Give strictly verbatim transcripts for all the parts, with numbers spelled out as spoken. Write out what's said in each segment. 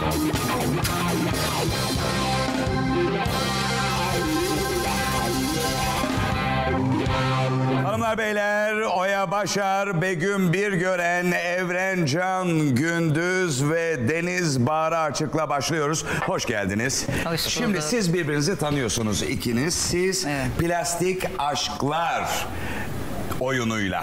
Hanımlar beyler, Oya Başar, Begüm Birgören, Evrencan Gündüz ve Deniz Bahar Açık'la başlıyoruz. Hoş geldiniz. Hoş Şimdi siz birbirinizi tanıyorsunuz ikiniz. Siz evet. Plastik Aşklar oyunuyla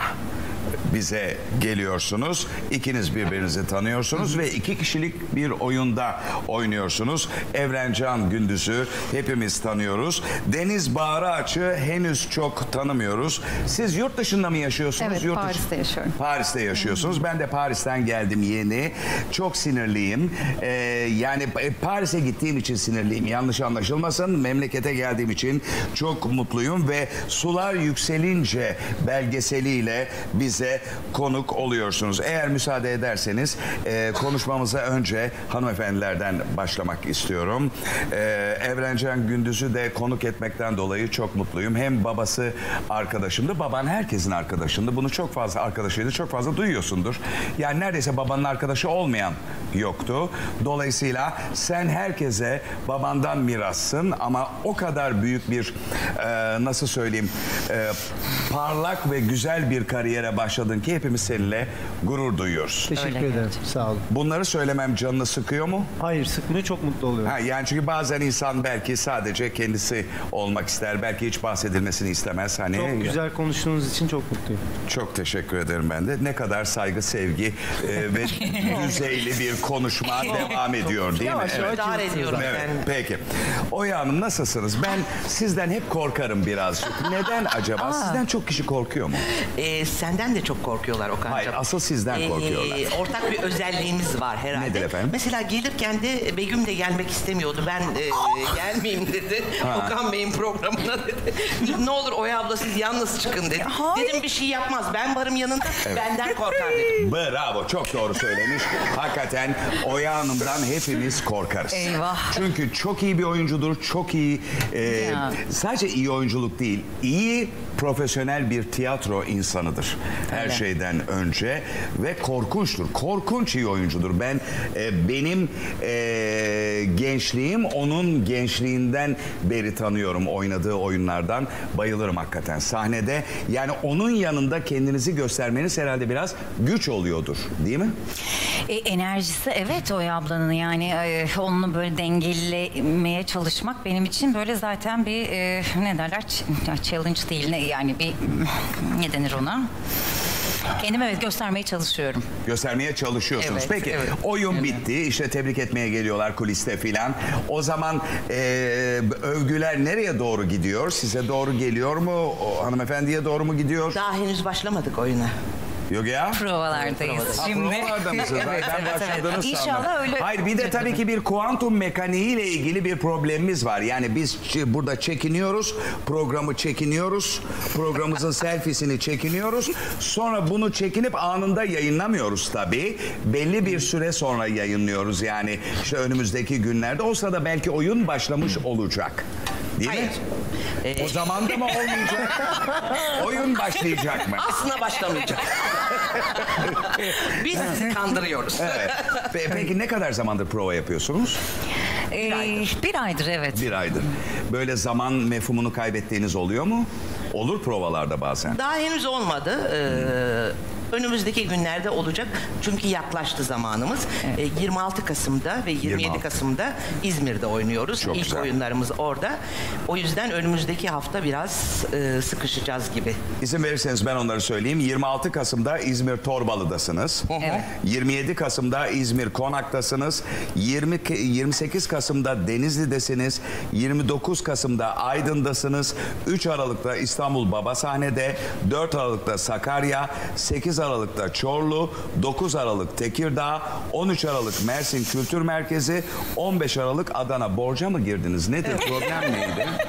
bize geliyorsunuz. İkiniz birbirinizi tanıyorsunuz ve iki kişilik bir oyunda oynuyorsunuz. Evrencan Gündüz'ü hepimiz tanıyoruz. Deniz Bahar Açık'ı henüz çok tanımıyoruz. Siz yurt dışında mı yaşıyorsunuz? Evet, yurt Paris'te dışı... yaşıyorum. Paris'te yaşıyorsunuz. Ben de Paris'ten geldim yeni. Çok sinirliyim. Ee, yani Paris'e gittiğim için sinirliyim. Yanlış anlaşılmasın. Memlekete geldiğim için çok mutluyum ve Sular Yükselince belgeseliyle bize konuk oluyorsunuz. Eğer müsaade ederseniz e, konuşmamıza önce hanımefendilerden başlamak istiyorum. E, Evrencan Gündüz'ü de konuk etmekten dolayı çok mutluyum. Hem babası arkadaşımdı. Baban herkesin arkadaşındı. Bunu çok fazla arkadaşıydı. Çok fazla duyuyorsundur. Yani neredeyse babanın arkadaşı olmayan yoktu. Dolayısıyla sen herkese babandan mirassın ama o kadar büyük bir e, nasıl söyleyeyim e, parlak ve güzel bir kariyere başladın ki hepimiz seninle gurur duyuyoruz. Teşekkür Öyle ederim. Sağ olun. Bunları söylemem canını sıkıyor mu? Hayır, sıkmıyor, çok mutlu oluyorum. Ha, yani çünkü bazen insan belki sadece kendisi olmak ister. Belki hiç bahsedilmesini istemez. Hani Çok güzel konuştuğunuz için çok mutluyum. Çok teşekkür ederim ben de. Ne kadar saygı, sevgi e, ve düzeyli bir konuşma devam ediyor değil mi? Yavaş yavaş Dar ediyorum Evet, efendim. peki. Oya Hanım nasılsınız? Ben sizden hep korkarım birazcık. Neden acaba? Sizden çok kişi korkuyor mu? Ee, senden de çok korkuyorlar Okan'cığım. Hayır, asıl sizden korkuyorlar. Ee, ortak bir özelliğimiz var herhalde. Nedir efendim? Mesela gelirken de Begüm de gelmek istemiyordu. Ben e, gelmeyeyim dedi. Okan Bey'in programına dedi. Ne olur Oya abla siz yalnız çıkın dedi. Hayır. Dedim bir şey yapmaz. Ben varım yanında. Benden korkar dedim. Bravo, çok doğru söylemiş. Hakikaten Oya Hanım'dan hepimiz korkarız. Eyvah. Çünkü çok iyi bir oyuncudur, çok iyi, e, Ya. sadece iyi oyunculuk değil, iyi profesyonel bir tiyatro insanıdır. Her Öyle. şeyden önce ve korkunçtur. Korkunç iyi oyuncudur. Ben e, benim e, gençliğim onun gençliğinden beri tanıyorum, oynadığı oyunlardan bayılırım hakikaten. Sahnede yani onun yanında kendinizi göstermeniz herhalde biraz güç oluyordur, değil mi? E, enerjisi evet Oya ablanın yani e, onunla böyle dengelemeye çalışmak benim için böyle zaten bir e, ne derler ch- challenge değil ne yani bir ne denir ona? Kendimi evet göstermeye çalışıyorum. Göstermeye çalışıyorsunuz. Evet, Peki evet. oyun Evet. bitti. İşte tebrik etmeye geliyorlar kuliste filan. O zaman e, övgüler nereye doğru gidiyor? Size doğru geliyor mu? O, hanımefendiye doğru mu gidiyor? Daha henüz başlamadık oyuna. Yok ya. Provalardayız Ha, şimdi. provalarda mısınız? Evet, Ben evet, başladığını evet. İnşallah sandım. öyle. Hayır bir de tabii ki bir kuantum mekaniğiyle ilgili bir problemimiz var. Yani biz ç- burada çekiniyoruz. Programı çekiniyoruz. Programımızın selfiesini çekiniyoruz. Sonra bunu çekinip anında yayınlamıyoruz tabii. Belli bir süre sonra yayınlıyoruz. Yani işte önümüzdeki günlerde. O sırada belki oyun başlamış olacak. Değil Hayır. mi? Ee, O zaman da mı olmayacak? Oyun başlayacak mı? aslında başlamayacak. Biz sizi kandırıyoruz. Evet. Pe- Peki ne kadar zamandır prova yapıyorsunuz? E, bir aydır evet. Bir aydır. Böyle zaman mefhumunu kaybettiğiniz oluyor mu? Olur provalarda bazen. Daha henüz olmadı. Ee, önümüzdeki günlerde olacak. Çünkü yaklaştı zamanımız. Ee, yirmi altı Kasım'da ve yirmi yedi yirmi altı. Kasım'da İzmir'de oynuyoruz. Çok İlk güzel. oyunlarımız orada. O yüzden önümüzdeki hafta biraz e, sıkışacağız gibi. İzin verirseniz ben onları söyleyeyim. yirmi altı Kasım'da İzmir Torbalı'dasınız. Evet. yirmi yedi Kasım'da İzmir Konak'tasınız. yirmi, yirmi sekiz Kasım'da Denizli'desiniz. yirmi dokuz Kasım'da Aydın'dasınız. üç Aralık'ta İstanbul Babasahne'de. dört Aralık'ta Sakarya. sekiz Aralık'ta Çorlu. dokuz Aralık Tekirdağ. on üç Aralık Mersin Kültür Merkezi. on beş Aralık Adana. Borca mı girdiniz? Nedir? Problem neydi?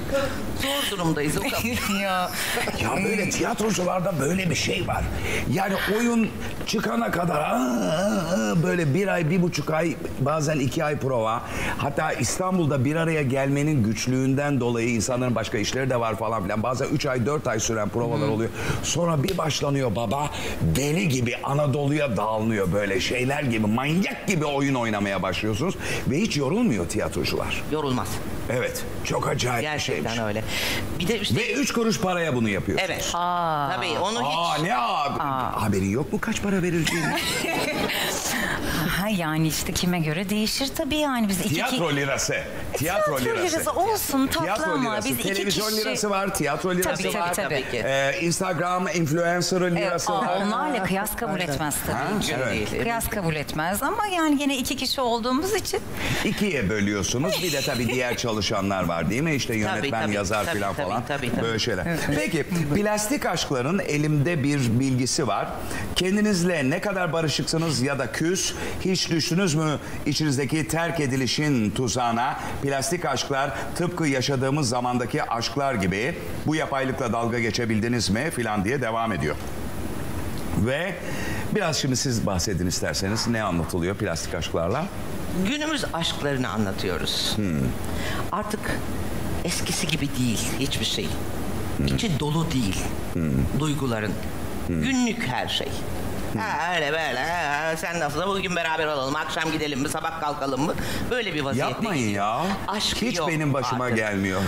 Zor durumdayız Okan. ya. Ya böyle tiyatrocularda böyle bir şey var. Yani oyun çıkana kadar aa, böyle bir ay, bir buçuk ay, bazen iki ay prova. Hatta İstanbul'da bir araya gelmenin güçlüğünden dolayı insanların başka işleri de var falan filan. Bazen üç ay, dört ay süren provalar oluyor. Sonra bir başlanıyor baba, deli gibi Anadolu'ya dağılıyor böyle şeyler gibi. Manyak gibi oyun oynamaya başlıyorsunuz. Ve hiç yorulmuyor tiyatrocular. Yorulmaz. Evet, çok acayip bir Gerçekten şeymiş. öyle. Bir de işte Ve üç kuruş paraya bunu yapıyorsunuz. evet. Tabii onu Aa hiç ne abi? Haberin yok mu kaç para verildiğini? Ha, yani işte kime göre değişir tabii yani biz iki Tiyatro lirası. Tiyatro, Tiyatro lirası. lirası olsun, tatlı Tiyatro ama lirası. biz iki Televizyon kişi- lirası var, tiyatro lirası Tabii, var. tabii, tabii ki. Ee, Instagram influencer lirası Aa, var. onlarla kıyas kabul etmez tabii. Ha, ki. evet. değil. Kıyas kabul etmez ama yani yine iki kişi olduğumuz için İkiye bölüyorsunuz. Bir de tabii diğer çalışanlar var değil mi? İşte yönetmen, tabii, yazar tabii, falan tabii, falan. tabii, tabii. Böyle şeyler. Peki plastik aşkların elimde bir bilgisi var. Kendinizle ne kadar barışıksınız ya da küs, hiç düştünüz mü içinizdeki terk edilişin tuzağına? Plastik aşklar tıpkı yaşadığımız zamandaki aşklar gibi bu yapaylıkla dalga geçebildiniz mi filan diye devam ediyor. Ve biraz şimdi siz bahsedin isterseniz, ne anlatılıyor plastik aşklarla? günümüz aşklarını anlatıyoruz. Artık eskisi gibi değil hiçbir şey. İçi dolu değil duyguların. Günlük her şey. Ha, öyle böyle. Ha, sen nasıl? Bugün beraber olalım. Akşam gidelim mi? Sabah kalkalım mı? Böyle bir vaziyette. Yapmayın ya. Aşk Hiç yok benim başıma artık. gelmiyor.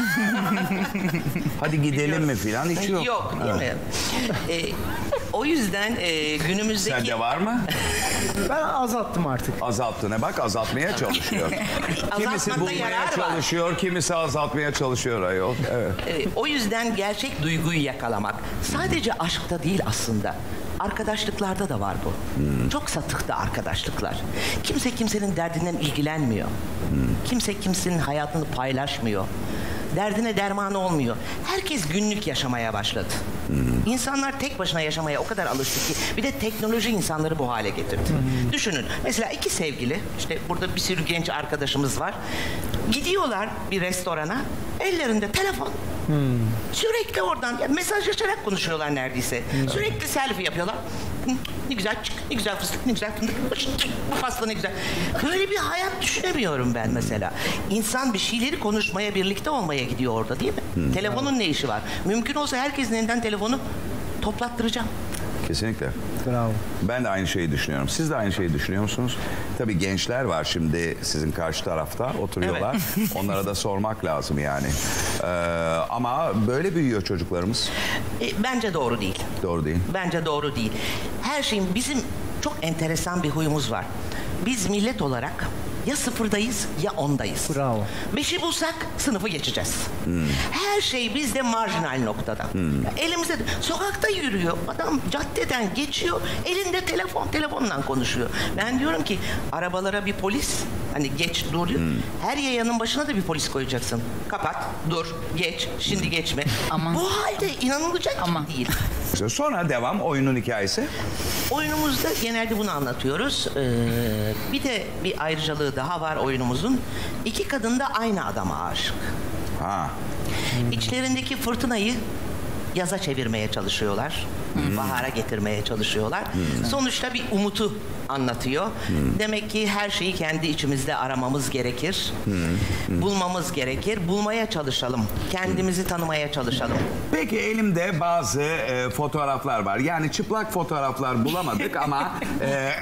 Hadi gidelim mi filan, hiç yok. Yok değil mi? Ee, o yüzden e, günümüzdeki... Sende var mı? Ben azalttım artık. Azalttığına bak, azaltmaya çalışıyor. Kimisi Azaltmakta bulmaya yarar var. çalışıyor, kimisi azaltmaya çalışıyor ayol. Evet. Ee, o yüzden gerçek duyguyu yakalamak. Sadece aşkta değil aslında. Arkadaşlıklarda da var bu. Çok satıkta arkadaşlıklar. Kimse kimsenin derdinden ilgilenmiyor. Kimse kimsenin hayatını paylaşmıyor. Derdine derman olmuyor. Herkes günlük yaşamaya başladı. İnsanlar tek başına yaşamaya o kadar alıştı ki bir de teknoloji insanları bu hale getirdi. Düşünün mesela iki sevgili, işte burada bir sürü genç arkadaşımız var. Gidiyorlar bir restorana, ellerinde telefon. Sürekli oradan ya, mesajlaşarak konuşuyorlar neredeyse. Sürekli selfie yapıyorlar. Hı, ne güzel çık, ne güzel fıstık, ne güzel fındık, bu pasta ne güzel. Böyle bir hayat düşünemiyorum ben mesela. İnsan bir şeyleri konuşmaya, birlikte olmaya gidiyor orada değil mi? Telefonun ne işi var? Mümkün olsa herkesin elinden telefonu toplattıracağım. Kesinlikle. Bravo. Ben de aynı şeyi düşünüyorum. Siz de aynı şeyi düşünüyor musunuz? Tabii gençler var şimdi sizin karşı tarafta oturuyorlar. Onlara da sormak lazım yani. Ee, ama böyle büyüyor çocuklarımız. E, bence doğru değil. Doğru değil. Bence doğru değil. Her şeyin bizim çok enteresan bir huyumuz var. Biz millet olarak ya sıfırdayız ya ondayız. Bravo. Beşi bulsak sınıfı geçeceğiz. Her şey bizde marjinal noktada. Ya elimizde sokakta yürüyor adam, caddeden geçiyor, elinde telefon, telefonla konuşuyor. Ben diyorum ki arabalara bir polis, hani geç dur diyor. Her yayanın başına da bir polis koyacaksın. Kapat, dur, geç, şimdi geçme. Ama- Bu halde inanılacak Ama- gibi değil. Sonra devam oyunun hikayesi. Oyunumuzda genelde bunu anlatıyoruz. Ee, bir de bir ayrıcalığı daha var oyunumuzun. İki kadın da aynı adama aşık. Ha. İçlerindeki fırtınayı yaza çevirmeye çalışıyorlar. Bahara getirmeye çalışıyorlar. Sonuçta bir umutu anlatıyor. Demek ki her şeyi kendi içimizde aramamız gerekir. Bulmamız gerekir. Bulmaya çalışalım. Kendimizi tanımaya çalışalım. Peki elimde bazı e, fotoğraflar var. Yani çıplak fotoğraflar bulamadık ama e,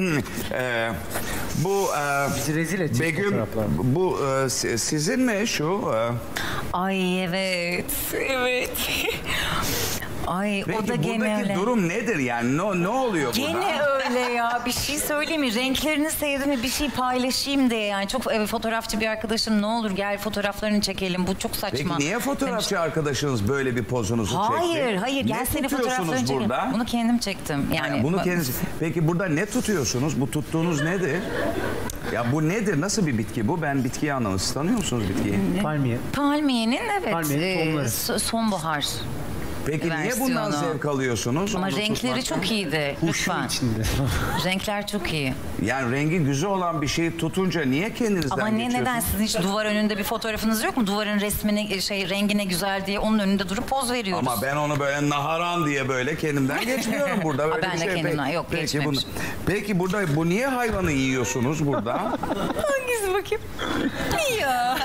e, bu e, Bizi rezil edecek Begüm, fotoğraflar. bu e, si- sizin mi şu? E, ay evet evet. Ay peki o da gene buradaki öyle. durum nedir yani? Ne, ne oluyor burada? Gene öyle ya. Bir şey söyleyeyim mi? Renklerini sevdim mi? Bir şey paylaşayım diye yani. Çok e, fotoğrafçı bir arkadaşım ne olur gel fotoğraflarını çekelim. Bu çok saçma. Peki niye demiş. fotoğrafçı arkadaşınız böyle bir pozunuzu çekti? Hayır hayır gel Ne seni tutuyorsunuz fotoğraflarını çekelim. burada? Bunu kendim çektim. Yani Bunu bu- kendiniz... Peki burada ne tutuyorsunuz? Bu tuttuğunuz nedir? Ya bu nedir? Nasıl bir bitki bu? Ben bitkiyi anlamadım. Siz tanıyor musunuz bitkiyi? Palmiye. Palmiyenin evet Palmiyenin e, tohumları. so- sonbahar. Peki niye versiyonu. bundan zevk alıyorsunuz? Ama Onu renkleri tutmaktan? çok iyiydi. Huşu Lütfen. içinde. Renkler çok iyi. Yani rengi güzel olan bir şeyi tutunca niye kendinizden Ama ne geçiyorsunuz? neden sizin hiç duvar önünde bir fotoğrafınız yok mu? Duvarın resmini şey rengine güzel diye onun önünde durup poz veriyoruz. Ama ben onu böyle naharan diye böyle kendimden geçmiyorum burada. Böyle Ben bir de şey. kendimden, Peki- yok, peki, geçmemiş. bunu- peki burada bu niye hayvanı yiyorsunuz burada? Hangisi bakayım? Ya.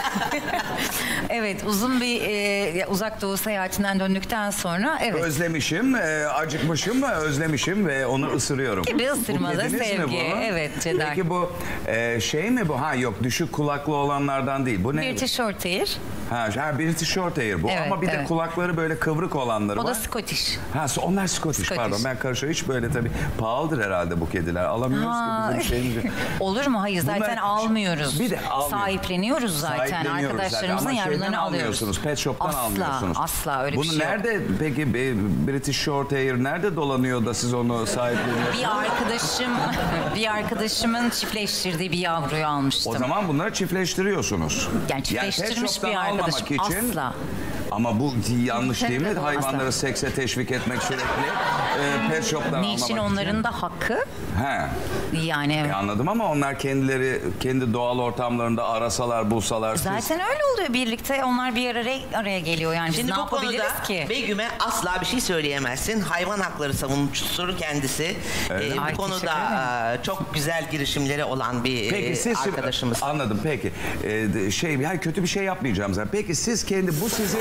Evet, uzun bir e, uzak doğu seyahatinden döndükten sonra evet. Özlemişim, e, acıkmışım, özlemişim ve onu ısırıyorum. Gibi Bu ısırmalı kediniz mi sevgi. bu? Evet, Cedar. Peki bu e, şey mi bu? Ha yok, düşük kulaklı olanlardan değil. Bu ne? British Shorthair. Ha, ha British Shorthair bu. Evet, Ama bir de evet. kulakları böyle kıvrık olanları O var. da Scottish. Ha, onlar Scottish, Scottish. pardon. Ben karışıyor. Hiç böyle tabii pahalıdır herhalde bu kediler. Alamıyoruz Ha. ki bizim şeyimizi. Olur mu? Hayır, zaten Bunlar- almıyoruz. Bir de almıyoruz. Sahipleniyoruz zaten. Sahipleniyoruz Arkadaşlarımızın zaten. Ama yavrularını şeyden alıyoruz. almıyorsunuz. Pet shop'tan asla, almıyorsunuz. Asla öyle Bunu bir şey yok. nerede peki bir British Shorthair nerede dolanıyor da siz onu sahipleniyorsunuz? Bir arkadaşım, bir arkadaşımın çiftleştirdiği bir yavruyu almıştım. O zaman bunları çiftleştiriyorsunuz. Yani çiftleştirmiş pet shop'tan bir arkadaşım. almamak için. Asla. Ama bu yanlış değil mi? Asla. Hayvanları sekse teşvik etmek sürekli. E, pet shop'tan Niçin almamak onların için. da hakkı? He. Yani E, anladım ama onlar kendileri kendi doğal ortamlarında arasalar, bulsalar siz. zaten öyle oluyor birlikte. Onlar bir araya, araya geliyor yani. Şimdi Biz ne bu konuda yapabiliriz ki? Begüm'e asla bir şey söyleyemezsin. Hayvan hakları savunucusu kendisi. Ee, Ay, bu konuda teşekkür e, çok güzel girişimleri olan bir Peki e, siz şimdi- arkadaşımız. anladım peki. Ee, de- şey yani kötü bir şey yapmayacağım zaten. Peki siz kendi bu sizin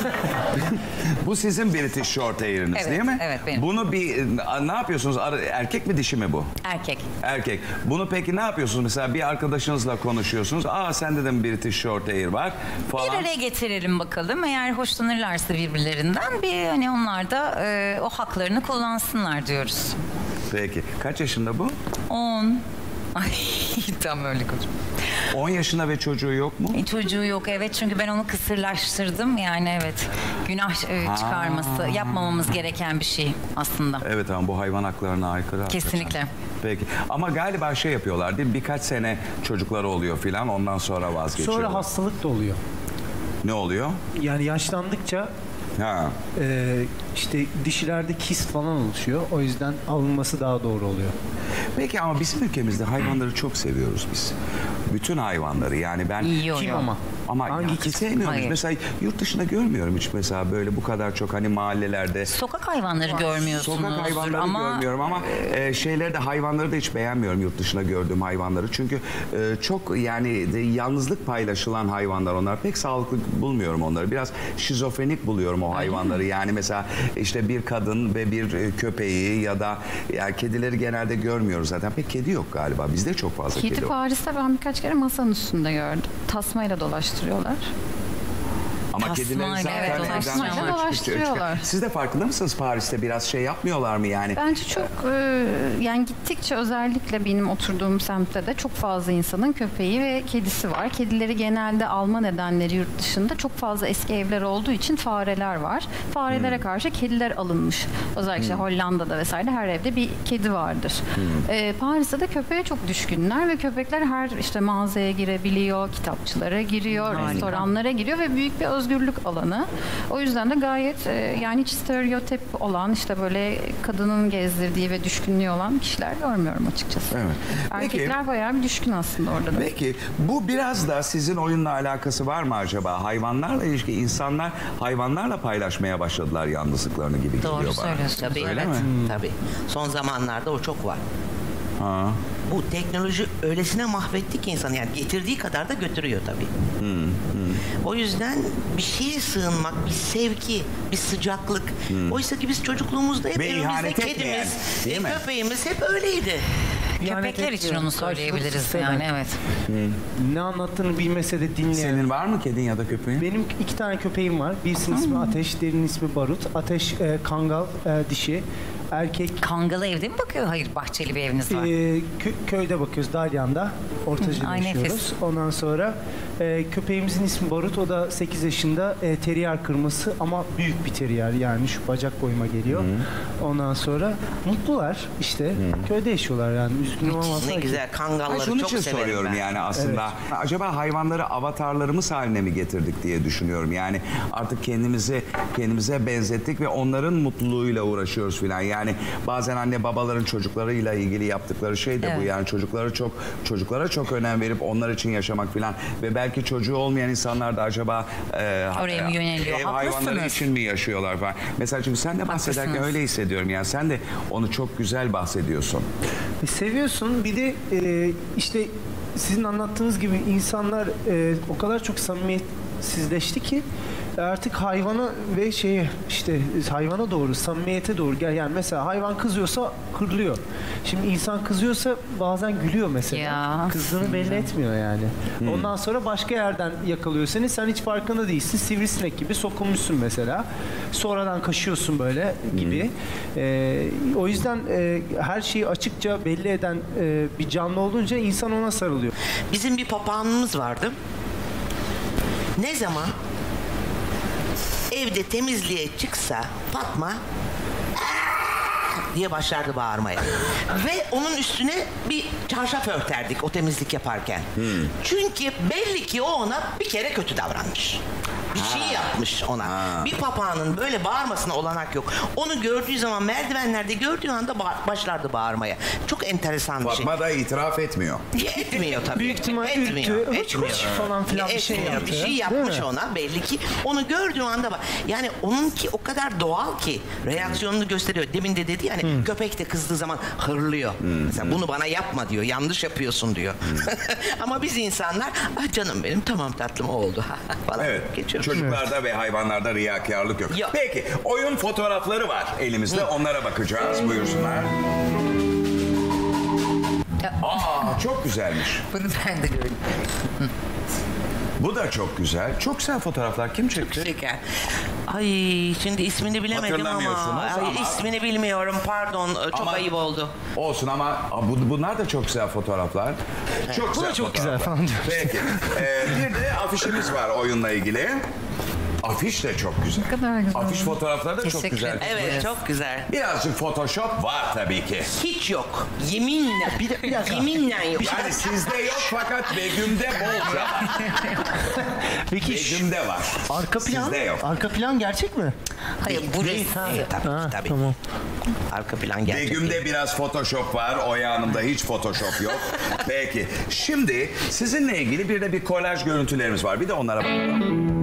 bu sizin British Shorthair'iniz Evet, değil mi? evet, benim. Bunu bir e, ne yapıyorsunuz? Ara- Erkek mi dişi mi bu? Erkek. Erkek. Bunu peki ne yapıyorsunuz? Mesela bir arkadaşınızla konuşuyorsunuz. Aa sende de mi British Shorthair var falan. Bir araya getirelim bakalım. Eğer hoşlanırlarsa birbirlerinden bir hani onlar da e, o haklarını kullansınlar diyoruz. Peki. Kaç yaşında bu? On. Ay tam öyle kocuğum. on yaşında ve çocuğu yok mu? E, çocuğu yok evet çünkü ben onu kısırlaştırdım yani evet günah e, çıkarması yapmamamız gereken bir şey aslında. Evet ama bu hayvan haklarına aykırı. hakikaten. Kesinlikle. Peki. Ama galiba şey yapıyorlar değil mi? Birkaç sene çocukları oluyor filan ondan sonra vazgeçiyorlar. Sonra hastalık da oluyor. Ne oluyor? Yani yaşlandıkça Ha. e, işte dişilerde kist falan oluşuyor. O yüzden alınması daha doğru oluyor. Peki ama bizim ülkemizde hayvanları çok seviyoruz biz. Bütün hayvanları yani ben Yiyor Kim ya. ama? ama Hangi ya, kist? sevmiyorum. Hayır. Mesela yurt dışında görmüyorum hiç mesela böyle bu kadar çok hani mahallelerde Sokak hayvanları görmüyorsunuz sokak hayvanları ama görmüyorum ama e, şeylerde hayvanları da hiç beğenmiyorum yurt dışında gördüğüm hayvanları. Çünkü e, çok yani de, yalnızlık paylaşılan hayvanlar onlar. Pek sağlıklı bulmuyorum onları. Biraz şizofrenik buluyorum o hayvanları. Yani mesela işte bir kadın ve bir e, köpeği ya da yani kedileri genelde görmüyoruz zaten. Pek kedi yok galiba. Bizde çok fazla kedi, Kedi var. Paris'te ben birkaç kere masanın üstünde gördüm. Tasmayla dolaştırıyorlar. Ama Tasmayla, kedileri zaten evet, evden tasmayla çıkıyor, dolaştırıyorlar. çıkıyor. Siz de farkında mısınız Paris'te biraz şey yapmıyorlar mı yani? Bence çok e, yani gittikçe özellikle benim oturduğum semtte de çok fazla insanın köpeği ve kedisi var. Kedileri genelde alma nedenleri yurt dışında çok fazla eski evler olduğu için fareler var. Farelere Hmm. karşı kediler alınmış. Özellikle Hollanda'da vesaire her evde bir kedi vardır. Hmm. E, Paris'te de köpeğe çok düşkünler ve köpekler her işte mağazaya girebiliyor, kitapçılara giriyor, restoranlara giriyor ve büyük bir özgürlük alanı. O yüzden de gayet e, yani hiç stereotip olan işte böyle kadının gezdirdiği ve düşkünlüğü olan kişiler görmüyorum açıkçası. Evet. Peki. Erkekler bayağı bir düşkün aslında orada da. Peki bu biraz da sizin oyunla alakası var mı acaba? Hayvanlarla ilişki insanlar hayvanlarla paylaşmaya başladılar yalnızlıklarını gibi geliyor doğru bana. söylüyorsun. Tabii Öyle evet. mi? Tabii. Son zamanlarda o çok var. Ha. Bu teknoloji öylesine mahvetti ki insanı yani getirdiği kadar da götürüyor tabii. O yüzden bir şeye sığınmak, bir sevgi, bir sıcaklık. Oysa ki biz çocukluğumuzda hep Ve evimizde ihanet etmeyen, kedimiz, değil e, mi? köpeğimiz hep öyleydi. Köpekler için onu söyleyebiliriz Karşılıksız yani evet. Ne anlattığını bilmese de dinleyen. Senin var mı kedin ya da köpeğin? Benim iki tane köpeğim var. Birisinin ismi Ateş, diğerinin ismi Barut. Ateş e, kangal e, dişi. erkek Kangalı evde mi bakıyor? Hayır, bahçeli bir eviniz var. Ee, kö- köyde bakıyoruz, Dalyan'da. Ortacı'da Ay, yaşıyoruz. nefis. Ondan sonra e, köpeğimizin ismi Barut. O da sekiz yaşında. E, terrier kırması ama büyük bir terrier. Yani şu bacak boyuma geliyor. Ondan sonra mutlular işte. Köyde yaşıyorlar yani. Üzgünüm ama Ne sanki. güzel Ha, kangalları şunun çok için severim soruyorum ben. yani aslında. Acaba hayvanları avatarlarımız haline mi getirdik diye düşünüyorum. Yani artık kendimizi kendimize benzettik ve onların mutluluğuyla uğraşıyoruz filan. Yani bazen anne babaların çocuklarıyla ilgili yaptıkları şey de bu. Evet. Yani çocukları çok çocuklara çok önem verip onlar için yaşamak filan ve belki çocuğu olmayan insanlar da acaba e, Oraya mı yöneliyor? ev Haklısınız. hayvanları için mi yaşıyorlar falan. Mesela şimdi sen de bahsederken Haklısınız. öyle hissediyorum. Yani sen de onu çok güzel bahsediyorsun. E, seviyorsun. Bir de e, işte sizin anlattığınız gibi insanlar e, o kadar çok samimiyetsizleşti ki artık hayvana ve şeye işte hayvana doğru, samimiyete doğru gel. Yani mesela hayvan kızıyorsa hırlıyor. Şimdi insan kızıyorsa bazen gülüyor mesela. Ya. Kızdığını belli etmiyor yani. Ondan sonra başka yerden yakalıyor seni. Sen hiç farkında değilsin. Sivrisinek gibi sokulmuşsun mesela. Sonradan kaşıyorsun böyle gibi. Ee, o yüzden e, her şeyi açıkça belli eden e, bir canlı olunca insan ona sarılıyor. Bizim bir papağanımız vardı. Ne zaman evde temizliğe çıksa Fatma "Aa!" diye başlardı bağırmaya. Ve onun üstüne bir çarşaf örterdik o temizlik yaparken. Çünkü belli ki o ona bir kere kötü davranmış. Bir şey yapmış ona. Ha. Bir papağanın böyle bağırmasına olanak yok. Onu gördüğü zaman merdivenlerde gördüğü anda ba- başlardı bağırmaya. Çok enteresan bir şey. Fatma da itiraf etmiyor. Etmiyor tabii. Büyük ihtimal etmiyor. ürktü, Etmiyor. hıç falan filan bir şey Etmiyor. yaptı. Bir şey Değil yapmış mi? ona belli ki. Onu gördüğü anda bak. Yani onunki o kadar doğal ki reaksiyonunu gösteriyor. Demin de dedi yani köpek de kızdığı zaman hırlıyor. Mesela bunu bana yapma diyor. Yanlış yapıyorsun diyor. Ama biz insanlar ah canım benim tamam tatlım oldu falan Evet. geçiyoruz. Çocuklarda ve hayvanlarda riyakarlık yok. Yok. Peki oyun fotoğrafları var elimizde. Onlara bakacağız. Buyursunlar. Aa çok güzelmiş. Bunu ben de gördüm. Bu da çok güzel. Çok güzel fotoğraflar. Kim çekti? Şeker. Ay şimdi ismini bilemedim ama. Hatırlamıyorsunuz Ay, ama- ismini bilmiyorum pardon çok Ama- ayıp oldu. Olsun ama aa, bu, bunlar da çok güzel fotoğraflar. Çok Bu da güzel çok güzel fotoğraflar. falan diyoruz. Peki. Ee, bir de afişimiz var oyunla ilgili. Afiş de çok güzel. Ne kadar güzel. Afiş fotoğrafları da çok Teşekkür güzel. ederim. Evet çok güzel. Birazcık Photoshop var tabii ki. Hiç yok. Yeminle. Bir de- bir dakika. Yeminle yok. Yani sizde yok fakat Begüm'de bolca var. Peki şu Begüm'de var. arka plan, Sizde yok. arka plan gerçek mi? Hayır, bu Değil, resim. değil, tabii, Ha, tabii. tamam. Arka plan gerçek. Begüm'de biraz Photoshop var. Oya Hanım'da hiç Photoshop yok. Peki. Şimdi sizinle ilgili bir de bir kolaj görüntülerimiz var. Bir de onlara bakalım.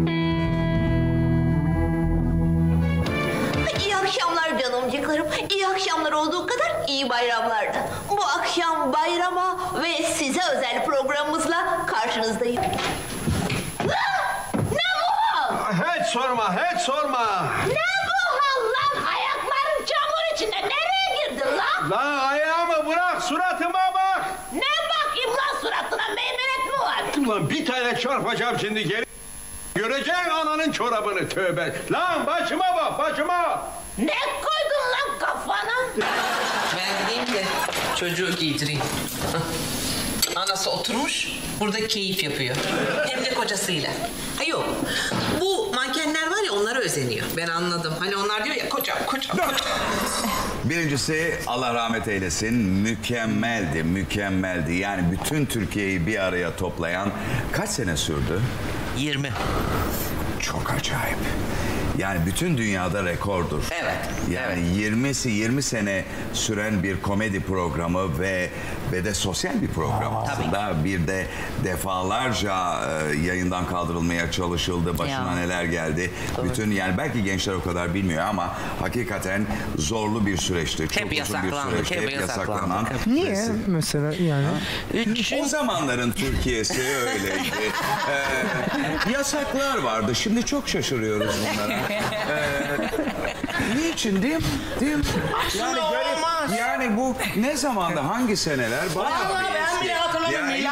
İyi akşamlar canımcıklarım. İyi akşamlar olduğu kadar iyi bayramlarda. Bu akşam bayrama ve size özel programımızla karşınızdayım. Ah! Ne bu hal? Hiç sorma, hiç sorma. Ne bu hal lan? Ayakların çamur içinde. Nereye girdin lan? Lan ayağımı bırak, suratıma bak. Ne bakayım lan suratına? Meymenet mi var? Ulan bir tane çarpacağım şimdi geri. Göreceksin ananın çorabını tövbe. Lan başıma bak, başıma. Ne koydun lan kafana? Ben gideyim de çocuğu giydireyim. Anası oturmuş, burada keyif yapıyor. Hem de kocasıyla. Ha yok, bu mankenler var ya onlara özeniyor. Ben anladım. Hani onlar diyor ya kocam, kocam, kocam. Birincisi Allah rahmet eylesin. Mükemmeldi, mükemmeldi. Yani bütün Türkiye'yi bir araya toplayan kaç sene sürdü? yirmi. Çok acayip. Yani bütün dünyada rekordur. Evet, Yani yirmisi yirmi sene süren bir komedi programı ve ve de sosyal bir program aslında. Bir de defalarca e, yayından kaldırılmaya çalışıldı. Başına Ya. neler geldi. Bütün yani belki gençler o kadar bilmiyor ama hakikaten zorlu bir süreçti. Çok uzun bir yasaklandık, süreçti. hep Hep yasaklanan. yasaklandık. Niye Resim. mesela yani? O zamanların Türkiye'si öyleydi. Ee, yasaklar vardı. Şimdi çok şaşırıyoruz bunlara. Ee, niçin değil mi? Değil mi? Yani, garip- olmaz. yani bu ne zamanda hangi seneler? Bayağı Vallahi bir ben eski. bile hatırlamıyorum. Yani hiç Milattan önce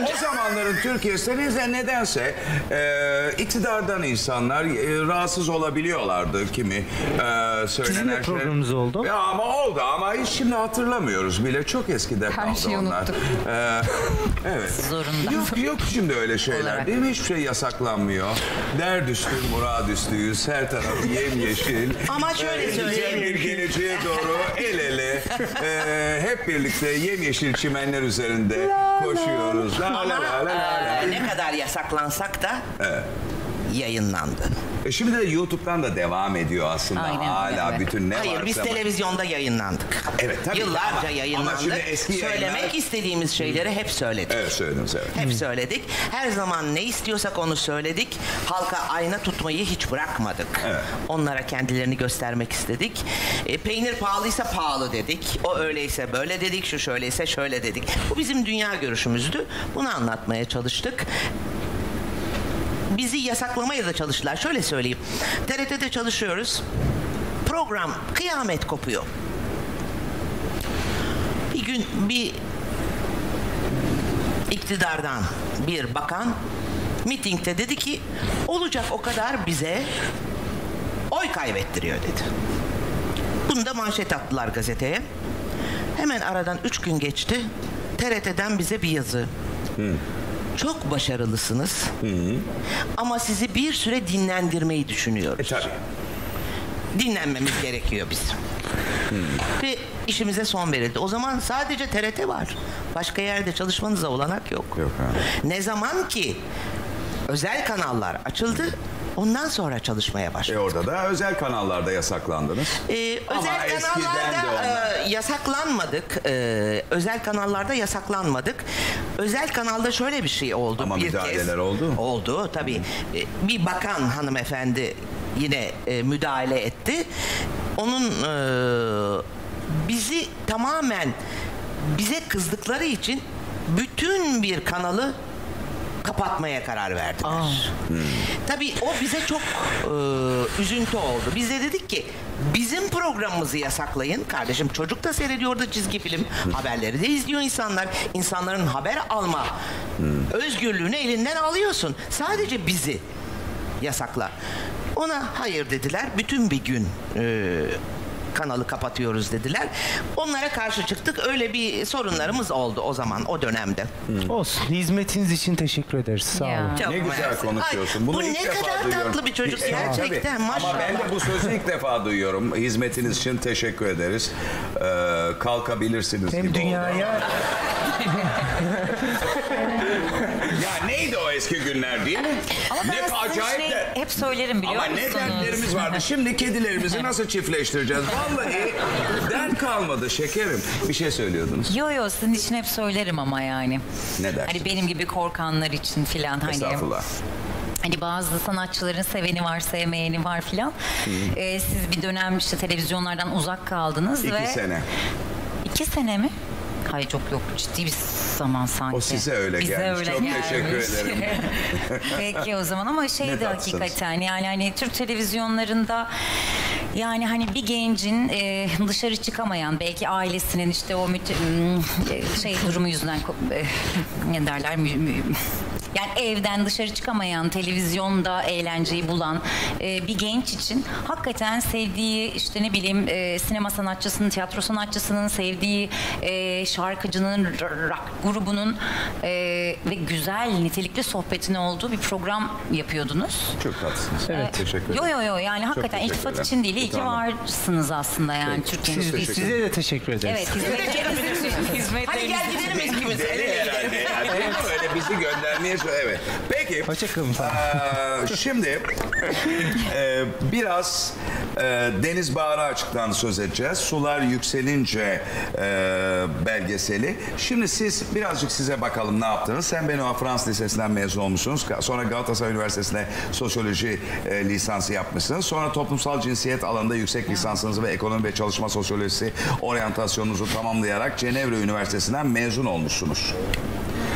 o zamanların Türkiye'sinde nedense e, iktidardan insanlar e, rahatsız olabiliyorlardı kimi e, söylenen Sizin de şeyler. programınız oldu. Ya ama oldu ama hiç şimdi hatırlamıyoruz bile. Çok eskide Her kaldı şeyi onlar. unuttuk. E, evet. Zorunda. Yok yok şimdi öyle şeyler Olarak. değil mi? Hiçbir şey yasaklanmıyor. Derd üstü, murad üstüyüz. Her taraf yemyeşil. Ama şöyle Ee, güzel söyleyeyim. bir geleceğe doğru el ele e, hep birlikte yemyeşil çimenler üzerinde koşuyoruz. La la Ama la la la la. e, ne kadar yasaklansak da yayınlandı. E şimdi de YouTube'dan da devam ediyor aslında. Aynen, Hala evet. bütün ne Hayır, varsa. biz televizyonda yayınlandık. Evet, tabii. Yıllarca Ama- yayınlandık. ama şimdi eski Söylemek yayınlar- istediğimiz şeyleri hep söyledik. Evet söylediniz evet. Hep söyledik. Her zaman ne istiyorsak onu söyledik. Halka ayna tutmayı hiç bırakmadık. Evet. Onlara kendilerini göstermek istedik. E, peynir pahalıysa pahalı dedik. O öyleyse böyle dedik. Şu şöyleyse şöyle dedik. Bu bizim dünya görüşümüzdü. Bunu anlatmaya çalıştık. Bizi yasaklamaya da çalıştılar. Şöyle söyleyeyim. T R T'de çalışıyoruz. Program kıyamet kopuyor. Bir gün bir iktidardan bir bakan mitingde dedi ki olacak o kadar bize oy kaybettiriyor dedi. Bunu da manşet attılar gazeteye. Hemen aradan üç gün geçti. T R T'den bize bir yazı. Çok başarılısınız. Ama sizi bir süre dinlendirmeyi E düşünüyoruz. tabii. Dinlenmemiz gerekiyor bizim. Ve işimize son verildi. O zaman sadece T R T var. Başka yerde çalışmanıza olanak yok. Yok ha. Ne zaman ki özel kanallar açıldı, ondan sonra çalışmaya başladı. E orada da özel kanallarda yasaklandınız. Ee, Ama özel eskiden de kanallarda onlar. e, yasaklanmadık. Ee, özel kanallarda yasaklanmadık. Özel kanalda şöyle bir şey oldu. Ama bir müdahaleler kez. oldu. Oldu tabii. Ee, bir bakan hanımefendi yine e, müdahale etti. Onun e, bizi tamamen bize kızdıkları için bütün bir kanalı kapatmaya karar verdiler. Tabii o bize çok e, üzüntü oldu. Biz de dedik ki bizim programımızı yasaklayın. Kardeşim çocuk da seyrediyor orada çizgi film. Haberleri de izliyor insanlar. İnsanların haber alma özgürlüğünü elinden alıyorsun. Sadece bizi yasakla. Ona hayır dediler. Bütün bir gün e, kanalı kapatıyoruz dediler. Onlara karşı çıktık. Öyle bir sorunlarımız oldu o zaman, o dönemde. Olsun. Hizmetiniz için teşekkür ederiz. Sağ Ya. olun. Çok Ne güzel mersi. konuşuyorsun. Ay, Bunu bu ilk ne defa kadar duyuyorum. tatlı bir çocuk Evet, gerçekten. tabii. Maşallah. Ama ben de bu sözü ilk defa duyuyorum. Hizmetiniz için teşekkür ederiz. Ee, kalkabilirsiniz Hem gibi dünyaya oldu. Ya neydi o eski günler değil mi? Ama ben ne size acayip şey de. hep söylerim biliyor Ama musunuz? ne dertlerimiz vardı. Şimdi kedilerimizi nasıl çiftleştireceğiz? Vallahi dert kalmadı şekerim. Bir şey söylüyordunuz. Yo yo sizin için hep söylerim ama yani. Ne dersiniz? Hani benim gibi korkanlar için filan hani. Estağfurullah. Hani bazı sanatçıların seveni var, sevmeyeni var filan. Ee, siz bir dönem işte televizyonlardan uzak kaldınız İki ve... sene. İki sene mi? Hayır çok yok ciddi bir zaman sanki. O size öyle Bize gelmiş. öyle Çok gelmiş. teşekkür ederim. Peki o zaman ama Ne şeydi tatsın. hakikaten yani hani Türk televizyonlarında yani hani bir gencin e, dışarı çıkamayan belki ailesinin işte o müte, m, şey durumu yüzünden ko- e, ne derler mü, mü- yani evden dışarı çıkamayan, televizyonda eğlenceyi bulan e, bir genç için hakikaten sevdiği işte ne bileyim e, sinema sanatçısının, tiyatro sanatçısının sevdiği e, şarkıcının, r- rock grubunun e, ve güzel, nitelikli sohbetin olduğu bir program yapıyordunuz. Çok tatlısınız. Evet. Teşekkür ederim. Yo yo yo yani hakikaten teşekkür iltifat ederim. için değil, iyi ki Utandım. varsınız aslında yani Türkiye'nin. Siz, teşekkür size de teşekkür ederiz. Evet, hizmetleriniz hizmetleriniz. Hadi gel gidelim ikimiz. El ele gidelim. Herhalde yani. Değil mi? Öyle bizi göndermeye evet. Peki. Hoşçakalın. Eee, şimdi eee, biraz eee, Deniz Baharı Açık'tan söz edeceğiz. Sular Yükselince eee, belgeseli. Şimdi siz birazcık size bakalım ne yaptınız. Sen Benoît Fransız Lisesi'nden mezun olmuşsunuz. Sonra Galatasaray Üniversitesi'nde sosyoloji eee, lisansı yapmışsınız. Sonra toplumsal cinsiyet alanında yüksek lisansınızı ve ekonomi ve çalışma sosyolojisi oryantasyonunuzu tamamlayarak Cenevre Üniversitesi'nden mezun olmuşsunuz.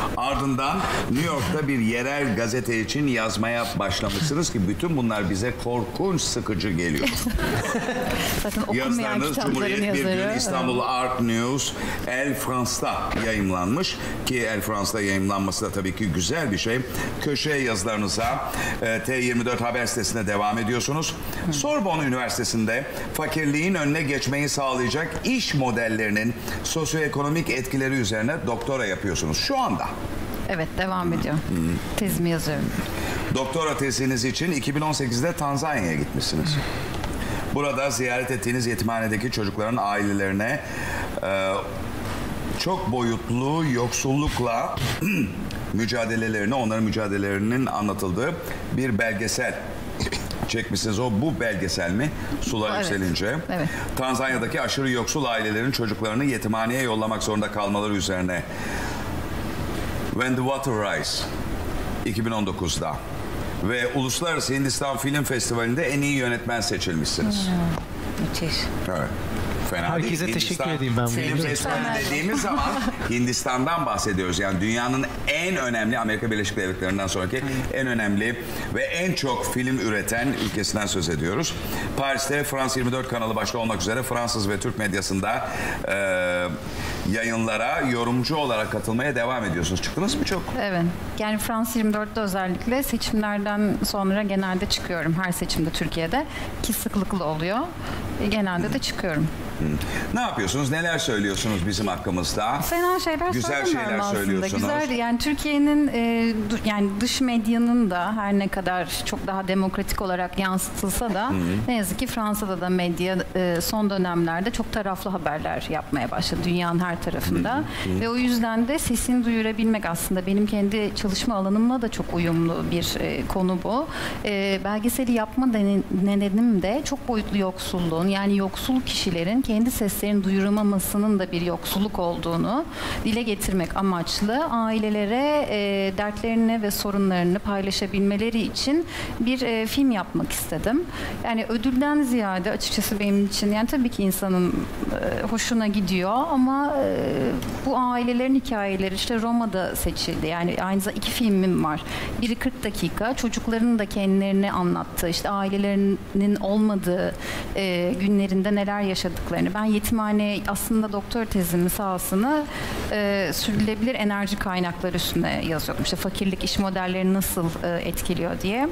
Ardından New York'ta bir yerel gazete için yazmaya başlamışsınız ki bütün bunlar bize korkunç sıkıcı geliyor. Zaten okunmayan Yazılarınız kitapların Cumhuriyet Bir yazarı. Gün, İstanbul Art News, El France'da yayımlanmış ki El France'da yayımlanması da tabii ki güzel bir şey. Köşe yazılarınıza e, T yirmi dört haber sitesinde devam ediyorsunuz. Sorbonne Üniversitesi'nde fakirliğin önüne geçmeyi sağlayacak iş modellerinin sosyoekonomik etkileri üzerine doktora yapıyorsunuz şu anda. Evet, devam ediyor. Tezimi yazıyorum. Doktora teziniz için iki bin on sekizde Tanzanya'ya gitmişsiniz. Burada ziyaret ettiğiniz yetimhanedeki çocukların ailelerine e, çok boyutlu yoksullukla mücadelelerini, onların mücadelelerinin anlatıldığı bir belgesel çekmişsiniz. O bu belgesel mi? Sular Evet. yükselince. Evet. Tanzanya'daki aşırı yoksul ailelerin çocuklarını yetimhaneye yollamak zorunda kalmaları üzerine. When the Water Rise iki bin on dokuzda ve Uluslararası Hindistan Film Festivali'nde en iyi yönetmen seçilmişsiniz. Müthiş. Evet. Fena Herkese değil. teşekkür Hindistan edeyim ben bu Film arada. Festivali dediğimiz zaman Hindistan'dan bahsediyoruz. Yani dünyanın en önemli, Amerika Birleşik Devletleri'nden sonraki en önemli ve en çok film üreten ülkesinden söz ediyoruz. Paris'te France yirmi dört kanalı başta olmak üzere Fransız ve Türk medyasında e, yayınlara yorumcu olarak katılmaya devam ediyorsunuz. Çıktınız mı çok? Evet. Yani Frans yirmi dörtte özellikle seçimlerden sonra genelde çıkıyorum. Her seçimde Türkiye'de. Ki sıklıkla oluyor. E, Genelde de çıkıyorum. Ne yapıyorsunuz? Neler söylüyorsunuz bizim hakkımızda? Fena şeyler Güzel söylemiyorum şeyler aslında. söylüyorsunuz. Güzel, yani Türkiye'nin e, du- yani dış medyanın da her ne kadar çok daha demokratik olarak yansıtılsa da ne yazık ki Fransa'da da medya e, son dönemlerde çok taraflı haberler yapmaya başladı dünyanın her tarafında. Ve o yüzden de sesini duyurabilmek aslında benim kendi çalışma alanımla da çok uyumlu bir e, konu bu. E, belgeseli yapma denen- nedenim de çok boyutlu yoksulluğun, yani yoksul kişilerin kendi seslerini duyuramamasının da bir yoksulluk olduğunu dile getirmek amaçlı ailelere e, dertlerini ve sorunlarını paylaşabilmeleri için bir e, film yapmak istedim. Yani ödülden ziyade açıkçası benim için, yani tabii ki insanın e, hoşuna gidiyor ama e, bu ailelerin hikayeleri işte Roma'da seçildi. Yani aynı zamanda iki filmim var. Biri kırk dakika, çocukların da kendilerini anlattığı, işte ailelerinin olmadığı e, günlerinde neler yaşadıklarını. Ben yetimhane aslında doktor tezimi sahasını e, sürdürülebilir enerji kaynakları üstüne yazıyordum. İşte fakirlik iş modelleri nasıl e, etkiliyor diye.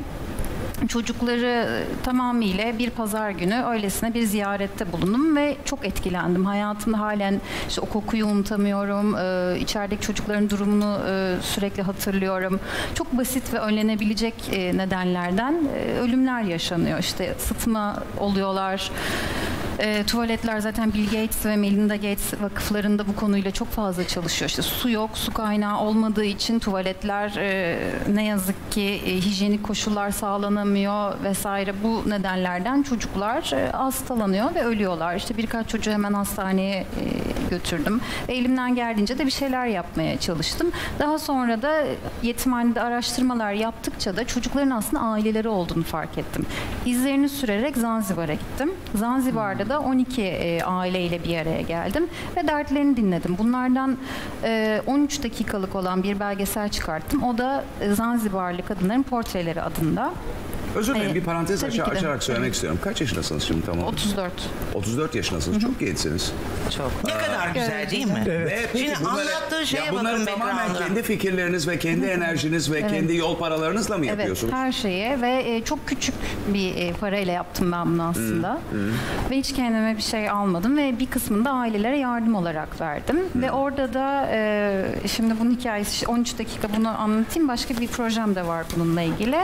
Çocukları tamamıyla bir pazar günü öylesine bir ziyarette bulundum ve çok etkilendim. Hayatımda halen işte o kokuyu unutamıyorum. Ee, içerideki çocukların durumunu e, sürekli hatırlıyorum. Çok basit ve önlenebilecek e, nedenlerden e, ölümler yaşanıyor. İşte sıtma oluyorlar. E, tuvaletler zaten Bill Gates ve Melinda Gates vakıflarında bu konuyla çok fazla çalışıyor. İşte su yok, su kaynağı olmadığı için tuvaletler e, ne yazık ki e, hijyenik koşullar sağlanamıyor vesaire. Bu nedenlerden çocuklar e, hastalanıyor ve ölüyorlar. İşte birkaç çocuğu hemen hastaneye e, götürdüm. Ve elimden geldiğince de bir şeyler yapmaya çalıştım. Daha sonra da yetimhanede araştırmalar yaptıkça da çocukların aslında aileleri olduğunu fark ettim. İzlerini sürerek Zanzibar'a gittim. Zanzibar'da da on iki e, aileyle bir araya geldim ve dertlerini dinledim. Bunlardan e, on üç dakikalık olan bir belgesel çıkarttım. O da e, Zanzibarlı kadınların portreleri adında. Özür dilerim, Ee, bir parantez tabii aça- ki de. açarak söylemek istiyorum. Kaç yaşındasınız şimdi tam olarak? otuz dört. otuz dört yaşındasınız. Çok gençsiniz. Çok. Ne kadar güzel değil mi? Ve peki Şimdi bunları- anlattığı şeye ya bunları bakın tamamen background'a. kendi fikirleriniz ve kendi enerjiniz ve kendi yol paralarınızla mı Evet, yapıyorsunuz? her şeye ve e, çok küçük bir e, parayla yaptım ben bunu aslında. Ve hiç kendime bir şey almadım ve bir kısmını da ailelere yardım olarak verdim. Ve orada da e, şimdi bunun hikayesi on üç dakika bunu anlatayım. Başka bir projem de var bununla ilgili.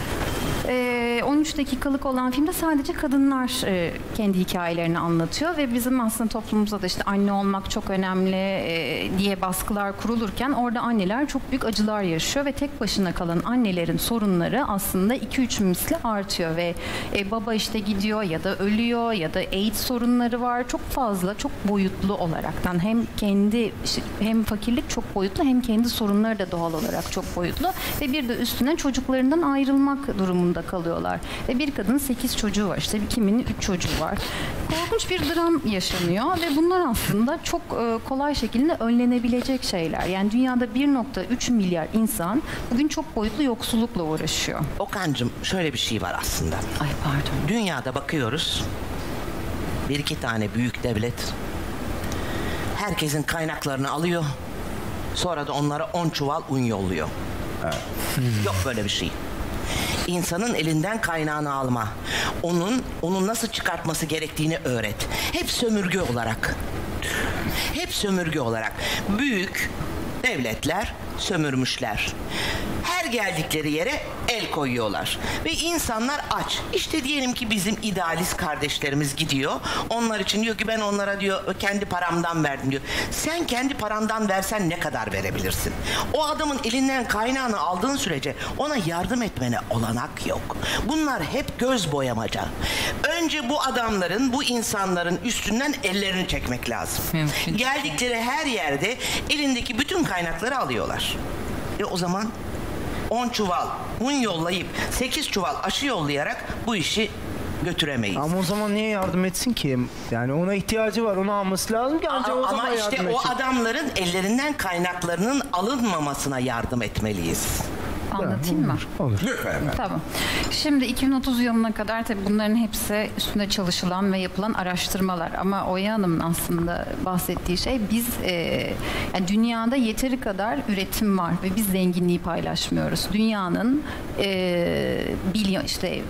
Ee, on üç dakikalık olan filmde sadece kadınlar e, kendi hikayelerini anlatıyor ve bizim aslında toplumumuzda da işte anne olmak çok önemli e, diye baskılar kurulurken orada anneler çok büyük acılar yaşıyor ve tek başına kalan annelerin sorunları aslında iki üç misli artıyor ve e, baba işte gidiyor ya da ölüyor ya da AIDS sorunları var, çok fazla, çok boyutlu olaraktan hem kendi işte, hem fakirlik çok boyutlu hem kendi sorunları da doğal olarak çok boyutlu ve bir de üstüne çocuklarından ayrılmak durumunda durumunda kalıyorlar. Ve bir kadının sekiz çocuğu var, işte kiminin üç çocuğu var. Korkunç bir dram yaşanıyor ve bunlar aslında çok e, kolay şekilde önlenebilecek şeyler. Yani dünyada bir nokta üç milyar insan bugün çok boyutlu yoksullukla uğraşıyor. Okan'cığım şöyle bir şey var aslında. Ay pardon. Dünyada bakıyoruz. Bir iki tane büyük devlet herkesin kaynaklarını alıyor. Sonra da onlara on çuval un yolluyor. Evet. Yok böyle bir şey. İnsanın elinden kaynağını alma. Onun, onun nasıl çıkartması gerektiğini öğret. Hep sömürge olarak. Hep sömürge olarak. Büyük devletler sömürmüşler. Her geldikleri yere el koyuyorlar. Ve insanlar aç. İşte diyelim ki bizim idealist kardeşlerimiz gidiyor. Onlar için diyor ki ben onlara diyor kendi paramdan verdim diyor. Sen kendi parandan versen ne kadar verebilirsin? O adamın elinden kaynağını aldığın sürece ona yardım etmene olanak yok. Bunlar hep göz boyamaca. Önce bu adamların, bu insanların üstünden ellerini çekmek lazım. Mümkün. Geldikleri her yerde elindeki bütün kaynakları alıyorlar. E o zaman on çuval un yollayıp sekiz çuval aşı yollayarak bu işi götüremeyiz. Ama o zaman niye yardım etsin ki? Yani ona ihtiyacı var. Onu alması lazım ki ancak o zaman Ama işte yardım o edecek. adamların ellerinden kaynaklarının alınmamasına yardım etmeliyiz. Anlatayım mı? Olur. Lütfen efendim. Tamam. Şimdi iki bin otuz yılına kadar tabii bunların hepsi üstünde çalışılan ve yapılan araştırmalar. Ama Oya Hanım'ın aslında bahsettiği şey biz e, yani dünyada yeteri kadar üretim var ve biz zenginliği paylaşmıyoruz. Dünyanın e, bilyon işte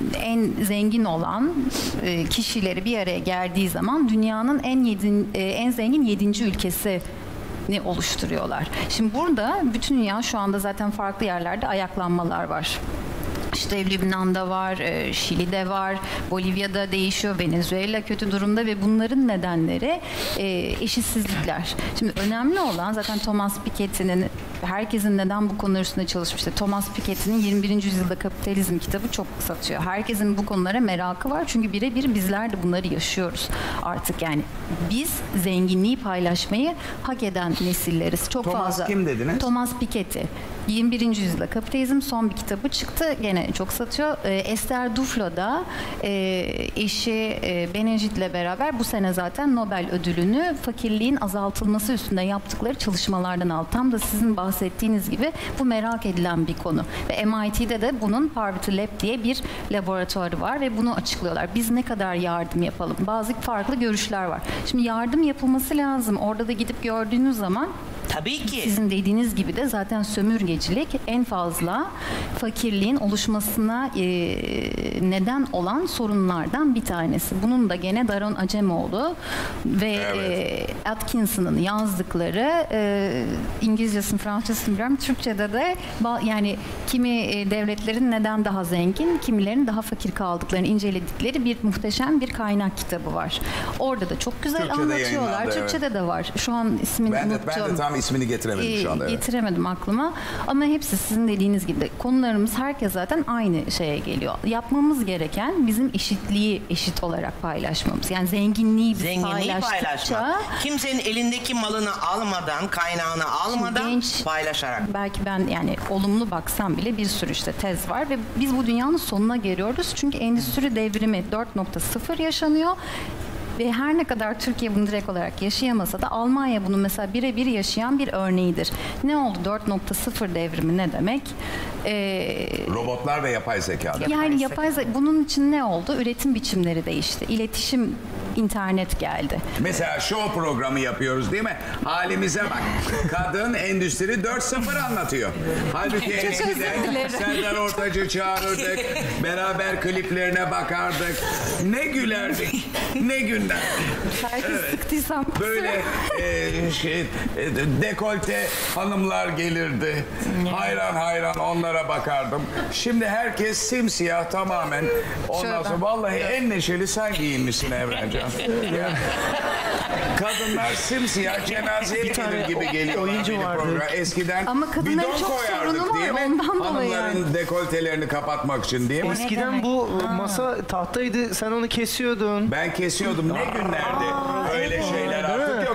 en zengin olan e, kişileri bir araya geldiği zaman dünyanın en yedin, e, en zengin yedinci ülkesi ne oluşturuyorlar. Şimdi burada bütün dünya şu anda zaten farklı yerlerde ayaklanmalar var. İşte Lübnan'da var, e, Şili'de var, Bolivya'da değişiyor, Venezuela kötü durumda ve bunların nedenleri e, eşitsizlikler. Şimdi önemli olan zaten Thomas Piketty'nin herkesin neden bu konular üstünde çalışmıştı. Thomas Piketty'nin yirmi birinci yüzyılda Kapitalizm kitabı çok satıyor. Herkesin bu konulara merakı var çünkü birebir bizler de bunları yaşıyoruz artık. Yani biz zenginliği paylaşmayı hak eden nesilleriz. Çok Thomas fazla. kim dediniz? Thomas Piketty. yirmi birinci yüzyılda Kapitalizm son bir kitabı çıktı. Gene çok satıyor. E, Esther Duflo da e, eşi e, Benejit'le beraber bu sene zaten Nobel ödülünü fakirliğin azaltılması üstünde yaptıkları çalışmalardan aldı. Tam da sizin bahsettiğiniz gibi bu merak edilen bir konu. Ve M I T'de de bunun Parvati Lab diye bir laboratuvarı var ve bunu açıklıyorlar. Biz ne kadar yardım yapalım? Bazı farklı görüşler var. Şimdi yardım yapılması lazım. Orada da gidip gördüğünüz zaman Tabii ki. sizin dediğiniz gibi de zaten sömürgecilik en fazla fakirliğin oluşmasına e, neden olan sorunlardan bir tanesi. Bunun da gene Daron Acemoğlu ve Evet. e, Atkinson'ın yazdıkları e, İngilizcesini, Fransızcasını bilmiyorum. Türkçe'de de ba- yani kimi e, devletlerin neden daha zengin, kimilerin daha fakir kaldıklarını inceledikleri bir muhteşem bir kaynak kitabı var. Orada da çok güzel Türkçe'de anlatıyorlar. yayınlandı, Türkçe'de de var. Şu an ismini Ben de, unuttum. ben de tam ismini getiremedim şu anda. Ee, Evet. Getiremedim aklıma. Ama hepsi sizin dediğiniz gibi. Konularımız herkes zaten aynı şeye geliyor. Yapmamız gereken bizim eşitliği eşit olarak paylaşmamız. Yani zenginliği biz Zenginliği paylaştıkça paylaşmak. Kimsenin elindeki malını almadan, kaynağını almadan genç- paylaşarak. belki ben yani olumlu baksam bile bir sürü işte tez var ve biz bu dünyanın sonuna geliyoruz. Çünkü endüstri devrimi dört nokta sıfır yaşanıyor. Ve her ne kadar Türkiye bunu direkt olarak yaşayamasa da Almanya bunu mesela birebir yaşayan bir örneğidir. Ne oldu dört nokta sıfır devrimi ne demek? Ee, Robotlar ve yapay zeka. yani yapay ze- bunun için ne oldu? Üretim biçimleri değişti. İletişim, internet geldi. Mesela show programı yapıyoruz değil mi? Halimize bak. Kadın endüstri dört sıfır anlatıyor. Halbuki eskiden Serdar Ortaç'ı çağırırdık. Beraber kliplerine bakardık. Ne gülerdik. Ne günler. Herkes sıktıysam Böyle e, şey, e, dekolte hanımlar gelirdi. Hayran hayran onlara bakardım. Şimdi herkes simsiyah tamamen. Ondan sonra vallahi en neşeli sen giyinmişsin Evrencan. Yani, kadınlar simsiyah cenazeye gelir gibi geliyor. oyuncu vardı. Eskiden Ama kadınların bidon çok koyardık sorunu var, değil mi? ondan dolayı Hanımların dekoltelerini kapatmak için değil mi? Eskiden demek? bu masa tahtaydı. Sen onu kesiyordun. Ben kesiyordum. Ne günlerdi. Öyle şeyler artık yok.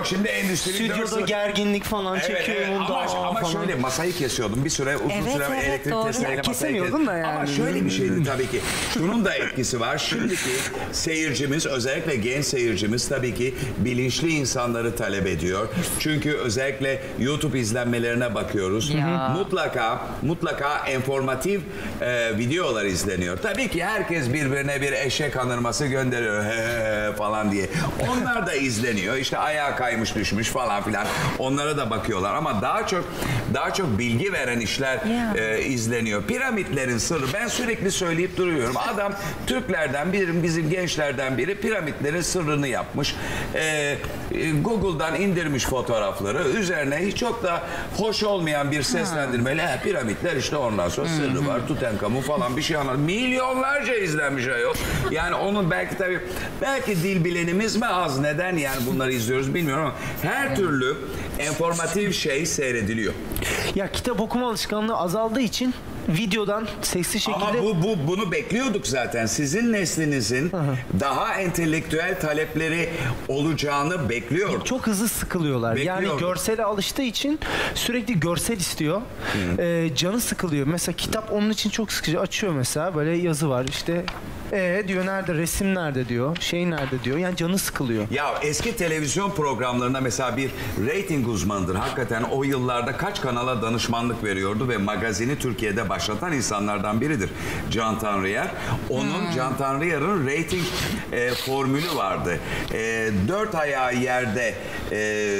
şimdi endüstri Stüdyoda dört sıfır. gerginlik falan Evet, çekiyor evet. onda Ama, ama falan. şöyle masayı kesiyordum. Bir süre uzun Evet, süre evet, elektrik doğru. testereyle Ya, masayı kesemiyordun kes- da yani. Ama şöyle bir şeydi tabii ki. Şunun da etkisi var. Şimdiki seyircimiz, özellikle genç seyircimiz tabii ki bilinçli insanları talep ediyor. Çünkü özellikle YouTube izlenmelerine bakıyoruz. Ya. Mutlaka mutlaka informatif e, videolar izleniyor. Tabii ki herkes birbirine bir eşek anırması gönderiyor he he he falan diye. Onlar da izleniyor. İşte ayağa kaymış düşmüş falan filan. Onlara da bakıyorlar ama daha çok daha çok bilgi veren işler Ya. e, izleniyor. Piramitlerin sırrı. Ben sürekli söyleyip duruyorum. Adam Türklerden biri, bizim gençlerden biri piramitlerin sırrını yapmış. E, e, Google'dan indirmiş fotoğrafları. Üzerine hiç çok da hoş olmayan bir seslendirmeyle "He, piramitler işte ondan sonra sırrı var. Tutankamun falan bir şey anlat. Milyonlarca izlenmiş ayol. Yani onun belki tabii belki dil bilenimiz mi az? Neden yani bunları izliyoruz bilmiyorum ama her türlü informatif şey seyrediliyor. Ya kitap okuma alışkanlığı azaldığı için videodan sesli şekilde... Ama bu, bu bunu bekliyorduk zaten. Sizin neslinizin daha entelektüel talepleri olacağını bekliyorduk. Çok hızlı sıkılıyorlar. Yani Bekliyordum. görsele alıştığı için sürekli görsel istiyor. Ee, canı sıkılıyor. Mesela kitap onun için çok sıkıcı. Açıyor mesela böyle yazı var işte. E diyor nerede resim nerede diyor. Şey nerede diyor. Yani canı sıkılıyor. Ya eski televizyon programlarında mesela bir reyting uzmanıdır. Hakikaten o yıllarda kaç kanala danışmanlık veriyordu ve magazini Türkiye'de başlatan insanlardan biridir. Can Tanrıyer. Onun Can Tanrıyer'in reyting e, formülü vardı. E, dört ayağı yerde e,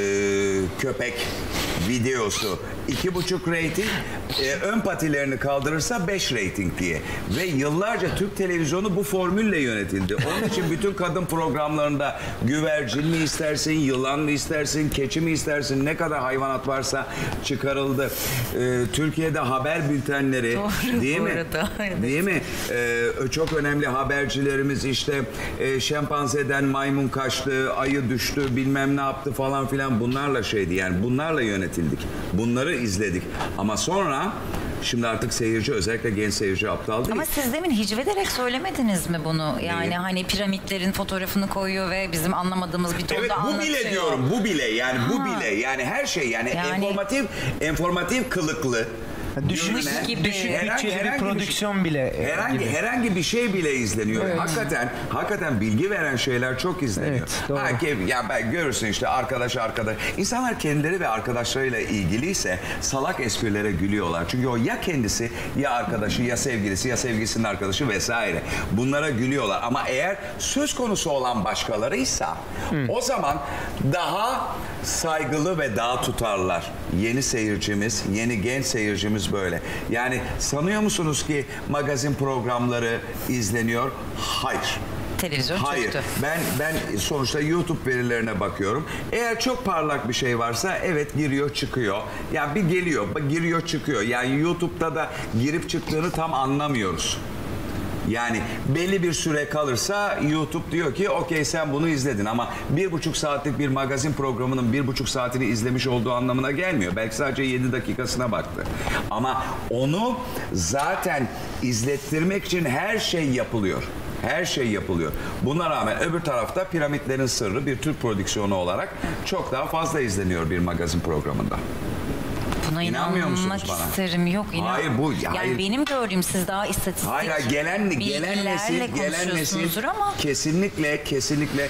köpek videosu iki buçuk reyting, e, ön patilerini kaldırırsa beş reyting diye. Ve yıllarca Türk televizyonu bu formülle yönetildi. Onun için bütün kadın programlarında güvercin mi istersin, yılan mı istersin, keçi mi istersin, ne kadar hayvanat varsa çıkarıldı. E, Türkiye'de haber bültenleri Doğru, değil bu mi? arada, evet. Değil mi? E, çok önemli habercilerimiz işte e, şempanzeden maymun kaçtı, ayı düştü, bilmem ne yaptı falan filan bunlarla şeydi. Yani bunlarla yönetildik. Bunları izledik. Ama sonra şimdi artık seyirci, özellikle genç seyirci aptal değil. Ama siz demin hicvederek söylemediniz mi bunu? Yani Neyi? hani piramitlerin fotoğrafını koyuyor ve bizim anlamadığımız bir tonda Evet bu anlatıyor. bile diyorum. Bu bile yani bu Ha. bile yani her şey yani, Yani- informatif informatif kılıklı. Düşük, Yönüne, gibi. düşük herhangi- bütçeli bir herhangi bir prodüksiyon şey- bile Herhangi gibi. herhangi bir şey bile izleniyor. Hakikaten hakikaten bilgi veren şeyler çok izleniyor. Evet, doğru. Ha, ki, ya ben görürsün işte arkadaş arkadaş. İnsanlar kendileri ve arkadaşlarıyla ilgiliyse salak esprilere gülüyorlar. Çünkü o ya kendisi ya arkadaşı ya sevgilisi ya sevgilisinin arkadaşı vesaire. Bunlara gülüyorlar. Ama eğer söz konusu olan başkalarıysa o zaman daha saygılı ve daha tutarlar. Yeni seyircimiz, yeni genç seyircimiz böyle. Yani sanıyor musunuz ki magazin programları izleniyor? Hayır. Televizyon Hayır. çöktü. Ben ben sonuçta YouTube verilerine bakıyorum. Eğer çok parlak bir şey varsa evet giriyor çıkıyor. Yani bir geliyor, giriyor çıkıyor. Yani YouTube'da da girip çıktığını tam anlamıyoruz. Yani belli bir süre kalırsa YouTube diyor ki okey sen bunu izledin ama bir buçuk saatlik bir magazin programının bir buçuk saatini izlemiş olduğu anlamına gelmiyor. Belki sadece yedi dakikasına baktı. Ama onu zaten izlettirmek için her şey yapılıyor. Her şey yapılıyor. Buna rağmen öbür tarafta Piramitlerin Sırrı bir Türk prodüksiyonu olarak çok daha fazla izleniyor bir magazin programında. Buna İnanmıyor musunuz inanmak bana? isterim. Yok inan. Hayır, bu- Yani hayır. benim gördüğüm siz daha istatistik Hayır, hayır, gelen gelen bilgilerle nesil, gelen nesil konuşuyorsunuzdur ama kesinlikle kesinlikle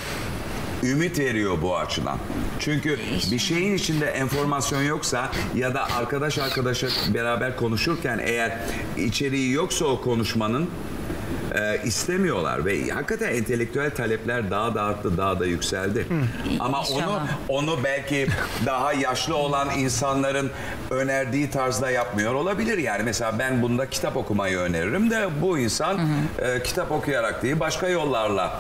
ümit veriyor bu açıdan. Çünkü bir şeyin içinde enformasyon yoksa ya da arkadaş arkadaşa beraber konuşurken eğer içeriği yoksa o konuşmanın e, istemiyorlar ve hakikaten entelektüel talepler daha da arttı, daha da yükseldi. Ama onu İnşallah. onu belki daha yaşlı olan insanların önerdiği tarzda yapmıyor olabilir. Yani mesela ben bunda kitap okumayı öneririm de bu insan e, kitap okuyarak değil başka yollarla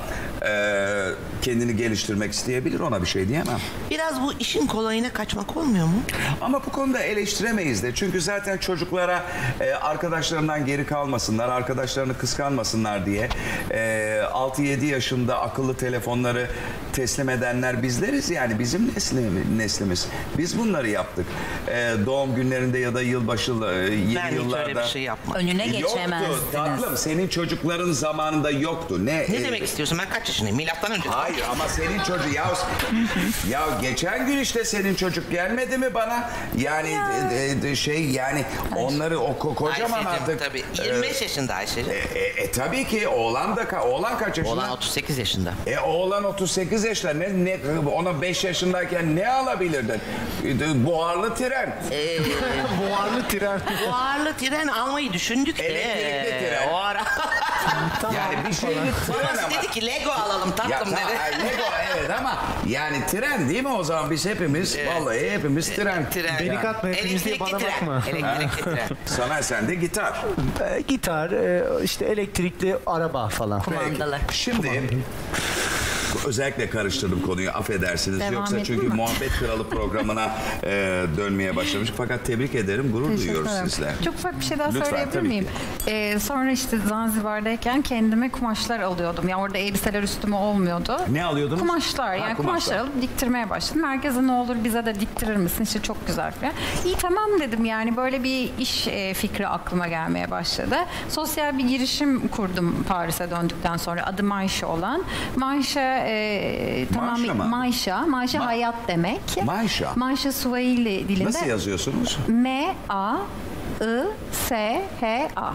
e, kendini geliştirmek isteyebilir. Ona bir şey diyemem. Biraz bu işin kolayına kaçmak olmuyor mu? Ama bu konuda eleştiremeyiz de. Çünkü zaten çocuklara e, arkadaşlarından geri kalmasınlar, arkadaşlarını kıskanmasınlar diye e, altı yedi yaşında akıllı telefonları teslim edenler bizleriz. Yani bizim nesli, neslimiz. Biz bunları yaptık. E, doğum günlerinde ya da yılbaşı e, yeni Ben hiç yıllarda. öyle bir şey yapmadım. önüne Yoktu geçemezdiniz. tatlım. Senin çocukların zamanında yoktu. Ne, Ne e, demek istiyorsun? Ben kaç kaç yaşındayım? Milattan önce. Hayır ama senin çocuk ya ya geçen gün işte senin çocuk gelmedi mi bana? Yani e, e, şey yani onları o ko- kocaman Ayşe'cim, artık. tabii. yirmi beş yaşında Ayşe'cim. E, e, e, tabii ki oğlan da ka- oğlan kaç yaşında? Oğlan otuz sekiz yaşında. E oğlan otuz sekiz yaşında. Ne, ne ona beş yaşındayken ne alabilirdin? E, Buharlı tren. Ee, Buharlı tren. buharlı tren almayı düşündük de. Elektrikli tren. O ara. Yani bir şey tren Babası ama. dedi ki Lego alalım Ya tatlım tamam, dedi. ay, Lego evet ama yani tren değil mi o zaman biz hepimiz vallahi hepimiz tren. Tren. Beni katma, hepimiz diye Elektrikli bana tren. bakma. Elektrikli tren. Sana sen de gitar. E, gitar, e, işte elektrikli araba falan. Kumandalı. Şimdi özellikle karıştırdım konuyu affedersiniz. Devam Yoksa edeyim çünkü mi? Muhabbet Kralı programına e, dönmeye başlamış. Fakat tebrik ederim gurur duyuyoruz Teşekkür sizle. ederim. Çok ufak bir şey daha Lütfen, söyleyebilir tabii miyim? ki. Ee, sonra işte Zanzibar'dayken kendime kumaşlar alıyordum. Ya orada elbiseler üstüme olmuyordu. Ne alıyordunuz? Kumaşlar. Ha, Yani kumaşlar. kumaşlar alıp diktirmeye başladım. Herkese ne olur bize de diktirir misin? İşte çok güzel falan. İyi tamam dedim yani böyle bir iş e, fikri aklıma gelmeye başladı. Sosyal bir girişim kurdum Paris'e döndükten sonra. Adı Mayşe olan. Mayşe e, tamamıyla mı? Mayşa. Mayşe Ma- hayat demek. Mayşa. Mayşe Swahili dilinde. Nasıl yazıyorsunuz? M A I S H A.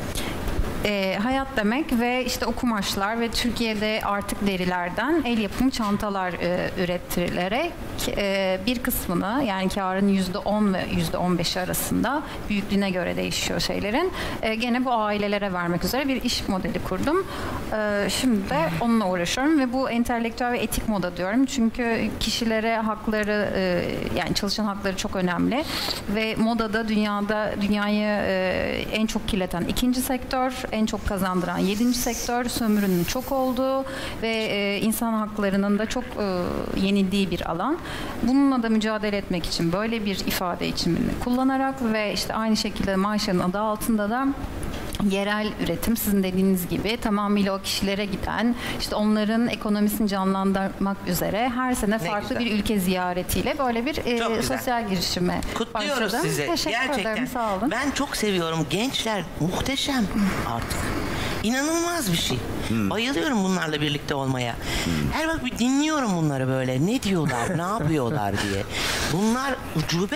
E, hayat demek ve işte o kumaşlar ve Türkiye'de artık derilerden el yapımı çantalar e, ürettirilerek e, bir kısmını yani karın yüzde on ve yüzde on beş arasında büyüklüğüne göre değişiyor şeylerin. E, gene bu ailelere vermek üzere bir iş modeli kurdum. E, şimdi de onunla uğraşıyorum ve bu entelektüel ve etik moda diyorum. Çünkü kişilere hakları e, yani çalışan hakları çok önemli ve modada dünyada dünyayı e, en çok kirleten ikinci sektör, en çok kazandıran yedinci sektör, sömürünün çok olduğu ve e, insan haklarının da çok e, yenildiği bir alan. Bununla da mücadele etmek için böyle bir ifade biçimini kullanarak ve işte aynı şekilde Mayşe'nin adı altında da yerel üretim sizin dediğiniz gibi tamamıyla o kişilere giden işte onların ekonomisini canlandırmak üzere her sene Ne farklı güzel. bir ülke ziyaretiyle böyle bir e, Çok güzel. sosyal girişime Kutluyoruz başladım. sizi. Teşekkür Gerçekten. ederim sağ olun. Ben çok seviyorum. Gençler muhteşem artık. İnanılmaz bir şey. Bayılıyorum bunlarla birlikte olmaya. Her bak bir dinliyorum bunları böyle. Ne diyorlar, ne yapıyorlar diye. Bunlar ucube.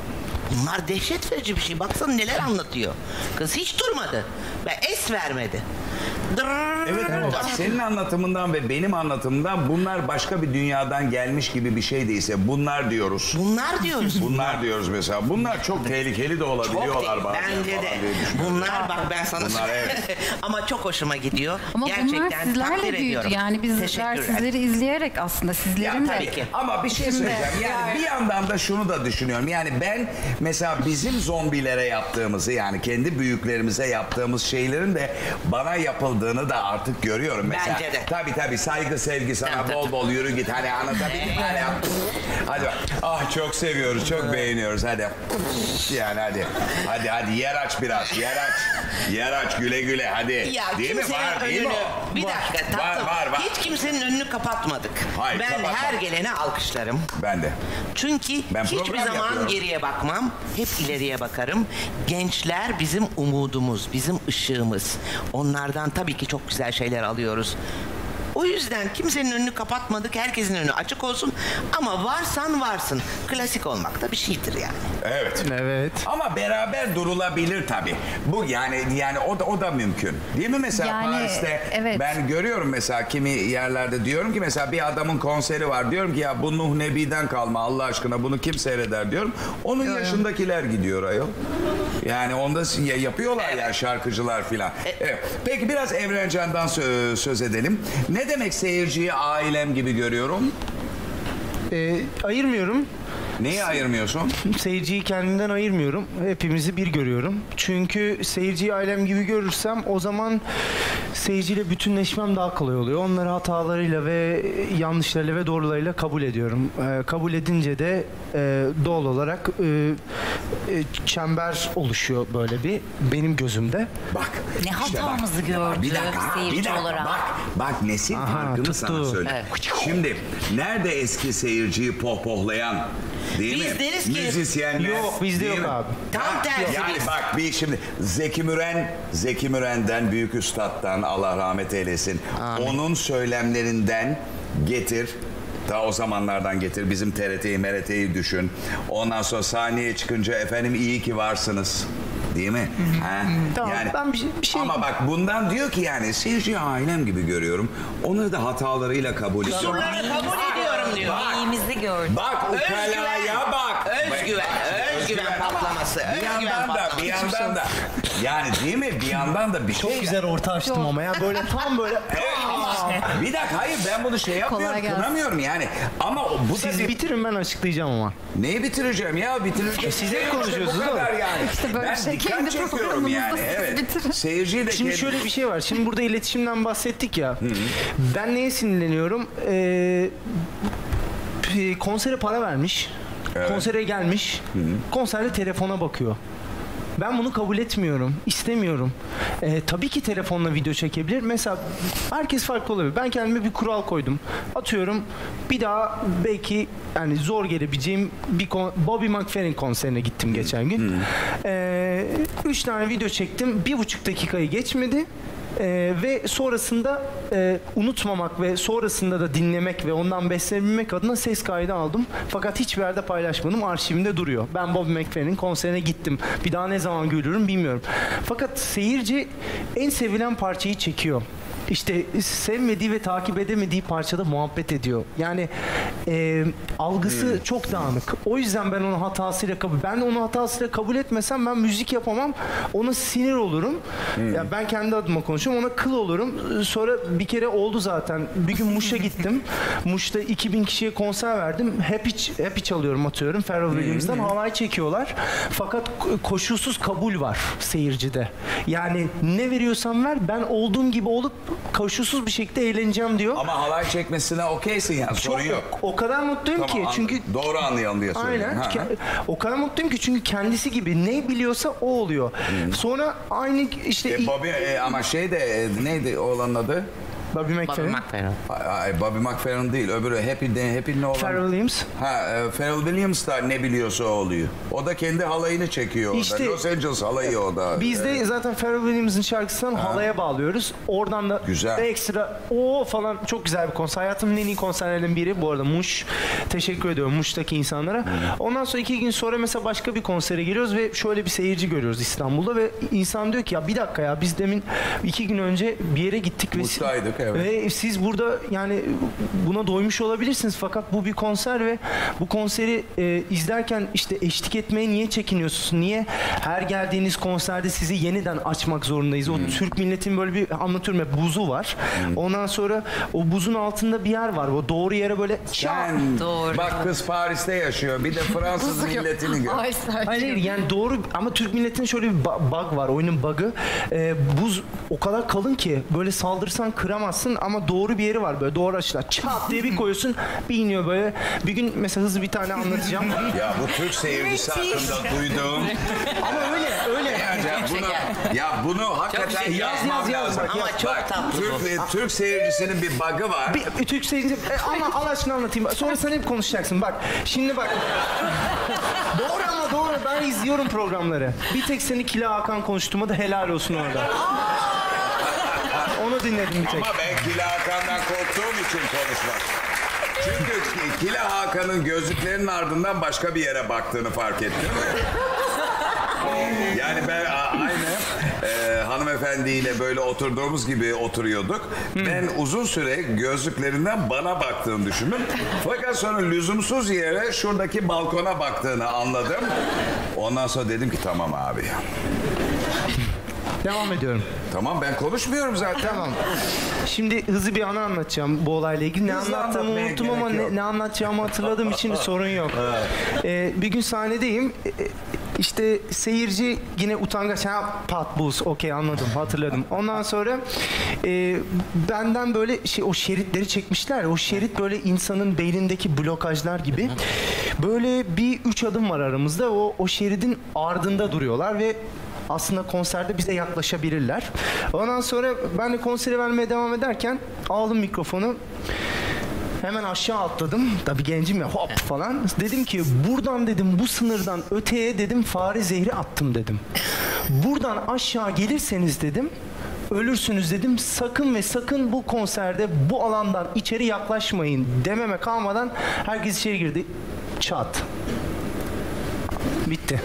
Bunlar dehşet verici bir şey. Baksana neler anlatıyor. Kız hiç durmadı. Ve es vermedi. Dırrrr. Evet ama bak senin anlatımından ve benim anlatımdan bunlar başka bir dünyadan gelmiş gibi bir şey değilse bunlar diyoruz. Bunlar diyoruz. Bunlar diyoruz mesela. Bunlar çok tehlikeli de olabiliyorlar Çok bazen. bence falan de. diye düşünüyorum. Bunlar bak ben sana Bunlar söyleyeyim. evet. Ama çok hoşuma gidiyor. Ama Gerçekten bunlar takdir sizlerle büyüdü. ediyorum. Yani bizler Teşekkürler. sizleri izleyerek aslında Ya sizlerin de tabii ki. ama bir şey Şimdi- söyleyeceğim. Yani bir yandan da şunu da düşünüyorum. Yani ben mesela bizim zombilere yaptığımızı yani kendi büyüklerimize yaptığımız şeylerin de bana yapıldığını da artık görüyorum. Mesela, Bence de. Tabii tabii saygı sevgi sana Tabii, bol tabii. bol yürü git. Hani anlatabildim mi? Hani, hadi bak. Ah çok seviyoruz çok beğeniyoruz hadi. Yani hadi. Hadi hadi yer aç biraz yer aç. Yer aç güle güle hadi. Ya değil mi? kimsenin Var değil mi önünü, o? bir Var. dakika Var tatlım. var var. Hiç kimsenin önünü kapatmadık. Hayır, ben kapatmadık. her gelene alkışlarım. Ben de. Çünkü Ben hiçbir program zaman yapıyorum. geriye bakmam. Hep ileriye bakarım. Gençler bizim umudumuz, bizim ışığımız. Onlardan tabii ki çok güzel şeyler alıyoruz. O yüzden kimsenin önünü kapatmadık. Herkesin önü açık olsun. Ama varsan varsın. Klasik olmak da bir şeydir yani. Evet. Evet. Ama beraber durulabilir tabii. Bu yani yani o da o da mümkün. Değil mi mesela Yani, Paris'te evet. ben görüyorum mesela kimi yerlerde diyorum ki mesela bir adamın konseri var. Diyorum ki ya bu Nuh Nebi'den kalma Allah aşkına bunu kim seyreder diyorum. Onun yaşındakiler gidiyor ayol. Yani onda ya- yapıyorlar ya şarkıcılar filan. Evet. Peki biraz Evrencan'dan sö- söz edelim. Ne demek seyirciyi ailem gibi görüyorum? E, ayırmıyorum. Neyi ayırmıyorsun? Seyirciyi kendimden ayırmıyorum. Hepimizi bir görüyorum. Çünkü seyirciyi ailem gibi görürsem o zaman seyirciyle bütünleşmem daha kolay oluyor. Onları hatalarıyla ve yanlışlarıyla ve doğrularıyla kabul ediyorum. Ee, kabul edince de e, doğal olarak e, e, çember oluşuyor böyle bir benim gözümde. Bak. Ne işte hatamızı bak. gördü Bir dakika, ha, seyirci bir dakika, olarak. Bak, bak Nesin Aha, farkını tuttu. sana söyle. Evet. Şimdi nerede eski seyirciyi pohpohlayan, Değil Biz mi? deriz ki Müzisyenler. Yok, bizde değil yok mi? abi. Tam Ha, tersi Yani biz. bak bir şimdi Zeki Müren, Zeki Müren'den, büyük üstattan, Allah rahmet eylesin. Onun söylemlerinden getir. Daha o zamanlardan getir. Bizim T R T'yi, M R T'yi düşün. Ondan sonra sahneye çıkınca efendim iyi ki varsınız. Değil mi? Ha? Tamam, ben bir şey- bir şey- Ama bak bundan diyor ki yani seyirciyi ailem gibi görüyorum. Onları da hatalarıyla kabul ediyorum. Kusurları kabul ediyorum diyor. İyimizi gördük. Bak ukalaya bak. Özgüven, özgüven patlaması, Bir özgüven yandan da, patlaması. bir yandan da. Yani değil mi? Bir yandan da bir şey. Çok güzel orta açtım ama ya böyle tam böyle. Bir dakika hayır ben bunu şey yapmıyorum, Kolay gelsin. kınamıyorum yani. Ama o- bu da Siz bir... bitirin ben açıklayacağım ama. Neyi bitireceğim ya? Bitireceğim. Siz hep İşte konuşuyorsunuz, bu kadar değil mi? yani. İşte böyle ben şey, dikkat kendi çekiyorum programınızda yani. siz Evet. bitirin. Seyirciyi de Şimdi kendi- şöyle bir şey var. Şimdi burada iletişimden bahsettik ya. Ben neye sinirleniyorum? Ee, p- konsere para vermiş. Konsere gelmiş. Konserde telefona bakıyor. Ben bunu kabul etmiyorum. İstemiyorum. Ee, tabii ki telefonla video çekebilir. Mesela herkes farklı olabilir. Ben kendime bir kural koydum. Atıyorum bir daha belki yani zor gelebileceğim bir kon- Bobby McFerrin konserine gittim geçen gün. Ee, üç tane video çektim. Bir buçuk dakikayı geçmedi. Ee, ve sonrasında e, unutmamak ve sonrasında da dinlemek ve ondan beslenebilmek adına ses kaydı aldım. Fakat hiçbir yerde paylaşmadım. Arşivimde duruyor. Ben Bobby McFerrin'in konserine gittim. Bir daha ne zaman görürüm bilmiyorum. Fakat seyirci en sevilen parçayı çekiyor. İşte sevmediği ve takip edemediği parçada muhabbet ediyor. Yani e, algısı çok dağınık. O yüzden ben onu hatasıyla kabul ben onu hatasıyla kabul etmesem ben müzik yapamam. Ona sinir olurum. Ya ben kendi adıma konuşuyorum. Ona kıl olurum. Sonra bir kere oldu zaten. Bir gün Muş'a gittim. Muş'ta iki bin kişiye konser verdim. Happy, happy çalıyorum atıyorum. Pharrell Williams'tan halay çekiyorlar. Fakat ko- koşulsuz kabul var seyircide. Yani ne veriyorsan ver ben olduğum gibi olup koşulsuz bir şekilde eğleneceğim diyor. Ama halay çekmesine okeysin yani sorun yok. O kadar mutluyum Tamam, ki an- çünkü doğru anlayalım diye söylüyorum. aynen. Ha, Ke- ha. O kadar mutluyum ki çünkü kendisi gibi ne biliyorsa o oluyor. Sonra aynı işte E, Bobby e, ama şey de e, neydi oğlanın adı? Bobby McFerrin, Ay, ay, Bobby McFerrin değil öbürü Happy de Happy ne olan? Pharrell Williams. Ha, e, Pharrell Williams da ne biliyorsa o oluyor. O da kendi halayını çekiyor orada. İşte- Los Angeles halayı o da. Biz de zaten Pharrell Williams'ın şarkısından halaya bağlıyoruz. Oradan da Güzel. ekstra o falan çok güzel bir konser. Hayatımın en iyi konserlerinden biri bu arada Muş. Teşekkür ediyorum Muş'taki insanlara. Ondan sonra iki gün sonra mesela başka bir konsere geliyoruz ve şöyle bir seyirci görüyoruz İstanbul'da ve insan diyor ki ya bir dakika ya biz demin iki gün önce bir yere gittik ve, Muş'taydık, evet. ve siz burada yani buna doymuş olabilirsiniz fakat bu bir konser ve bu konseri e, izlerken işte eşlik etmeye niye çekiniyorsunuz? Niye her geldiğiniz konserde sizi yeniden açmak zorundayız? O Türk milletin böyle bir anlatıyorum ya buzu var. Ondan sonra o buzun altında bir yer var. O doğru yere böyle çat. Sen Doğru. bak kız Paris'te yaşıyor. Bir de Fransız milletini gör. Ay sakin. Hayır yani doğru ama Türk milletinin şöyle bir ba- bug var. Oyunun bug'ı. Ee, buz o kadar kalın ki böyle saldırsan kıramazsın ama doğru bir yeri var böyle doğru açıdan. Çat diye bir koyuyorsun bir iniyor böyle. Bir gün mesela hızlı bir tane anlatacağım. Ya bu Türk seyircisi hakkında duyduğum. ama öyle öyle. Ya bunu, ya bunu hakikaten şey- Yaz, yazmam yaz, yaz. lazım. Bak, Ama çok tatlı Türk, Türk seyircisinin bir bug'ı var. Bir, bir Türk seyirci e, ama Allah aşkına anlatayım. Sonra sen hep konuşacaksın. Bak şimdi bak. Doğru ama doğru. Ben izliyorum programları. Bir tek seni Kila Hakan konuştuğuma da helal olsun orada. Onu dinledim bir tek. Ama ben Kila Hakan'dan korktuğum için konuşmam. Çünkü Kila Hakan'ın gözlüklerinin ardından başka bir yere baktığını fark ettim. Yani ben a- aynı e, hanımefendiyle böyle oturduğumuz gibi oturuyorduk. Ben uzun süre gözlüklerinden bana baktığını düşündüm. Fakat sonra lüzumsuz yere şuradaki balkona baktığını anladım. Ondan sonra dedim ki tamam abi. Devam ediyorum. Tamam ben konuşmuyorum zaten. Tamam. Şimdi hızlı bir anı anlatacağım bu olayla ilgili. Ne Hızlı anlattığımı anlatmaya unuttum ama gerek yok. ne, ne anlatacağımı hatırladığım için sorun yok. Ee, bir gün sahnedeyim. Ee, işte seyirci yine utangaç. Ha pat buz. Okey anladım hatırladım. Ondan sonra e, benden böyle şey o şeritleri çekmişler. O şerit böyle insanın beynindeki blokajlar gibi. Böyle bir üç adım var aramızda. O, o şeridin ardında duruyorlar ve aslında konserde bize yaklaşabilirler. Ondan sonra ben de konseri vermeye devam ederken aldım mikrofonu. He Hemen aşağı atladım. Tabii gencim ya, hop falan. Dedim ki buradan dedim bu sınırdan öteye dedim fare zehri attım dedim. Buradan aşağı gelirseniz dedim ölürsünüz dedim. Sakın ve sakın bu konserde bu alandan içeri yaklaşmayın dememe kalmadan herkes içeri girdi. Çat. Bitti.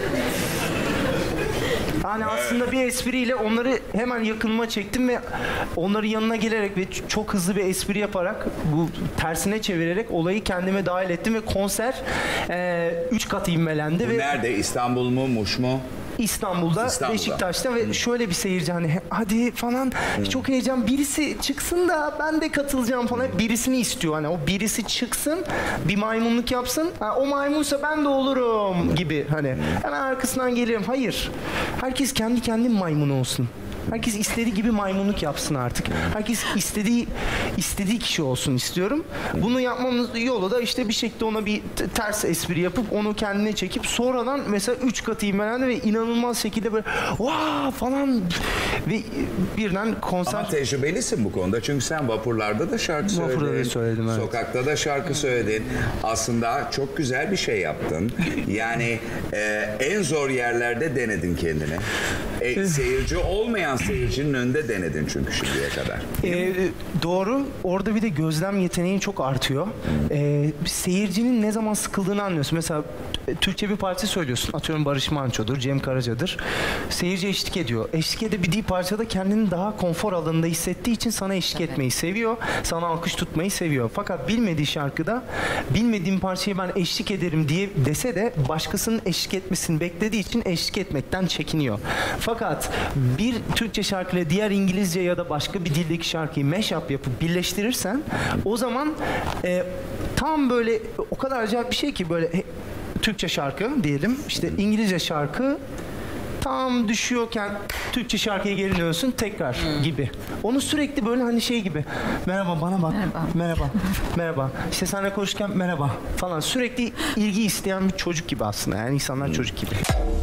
Yani aslında bir espriyle onları hemen yakınıma çektim ve onların yanına gelerek ve çok hızlı bir espri yaparak bu tersine çevirerek olayı kendime dahil ettim ve konser e, üç kat ivmelendi. Bu ve nerede? İstanbul mu? Muş mu? İstanbul'da, İstanbul'da. Beşiktaş'ta ve şöyle bir seyirci hani hadi falan çok heyecan, birisi çıksın da ben de katılacağım falan, birisini istiyor, hani o birisi çıksın bir maymunluk yapsın, ha, o maymunsa ben de olurum gibi, hani hemen arkasından gelirim. Hayır, herkes kendi kendi maymunu olsun. Herkes istediği gibi maymunluk yapsın artık. Herkes istediği istediği kişi olsun istiyorum. Bunu yapmamız yolu da işte bir şekilde ona bir ters espri yapıp onu kendine çekip sonradan mesela üç katı ivmelendi ve inanılmaz şekilde böyle vaa falan ve birden konser. Ama tecrübelisin bu konuda çünkü sen vapurlarda da şarkı söyledin. Vapurda da söyledim, evet. Sokakta da şarkı söyledin. Aslında çok güzel bir şey yaptın. Yani e, en zor yerlerde denedin kendini. E, seyirci olmayan seyircinin önünde denedin çünkü şimdiye kadar. Ee, doğru. Orada bir de gözlem yeteneğin çok artıyor. Ee, seyircinin ne zaman sıkıldığını anlıyorsun. Mesela Türkçe bir parça söylüyorsun. Atıyorum Barış Manço'dur, Cem Karaca'dır. Seyirci eşlik ediyor. Eşlik edebildiği parçada kendini daha konfor alanında hissettiği için sana eşlik evet. etmeyi seviyor. Sana alkış tutmayı seviyor. Fakat bilmediği şarkıda bilmediğim parçayı ben eşlik ederim diye dese de başkasının eşlik etmesini beklediği için eşlik etmekten çekiniyor. Fakat bir Türkçe şarkıyla diğer İngilizce ya da başka bir dildeki şarkıyı mashup yapıp birleştirirsen o zaman e, tam böyle o kadar acayip bir şey ki böyle he, Türkçe şarkı diyelim, işte İngilizce şarkı tam düşüyorken Türkçe şarkıya geri dönsün tekrar hmm. gibi. Onu sürekli böyle hani şey gibi merhaba bana bak, merhaba, merhaba, merhaba. İşte seninle konuşurken merhaba falan, sürekli ilgi isteyen bir çocuk gibi aslında, yani insanlar hmm. çocuk gibi.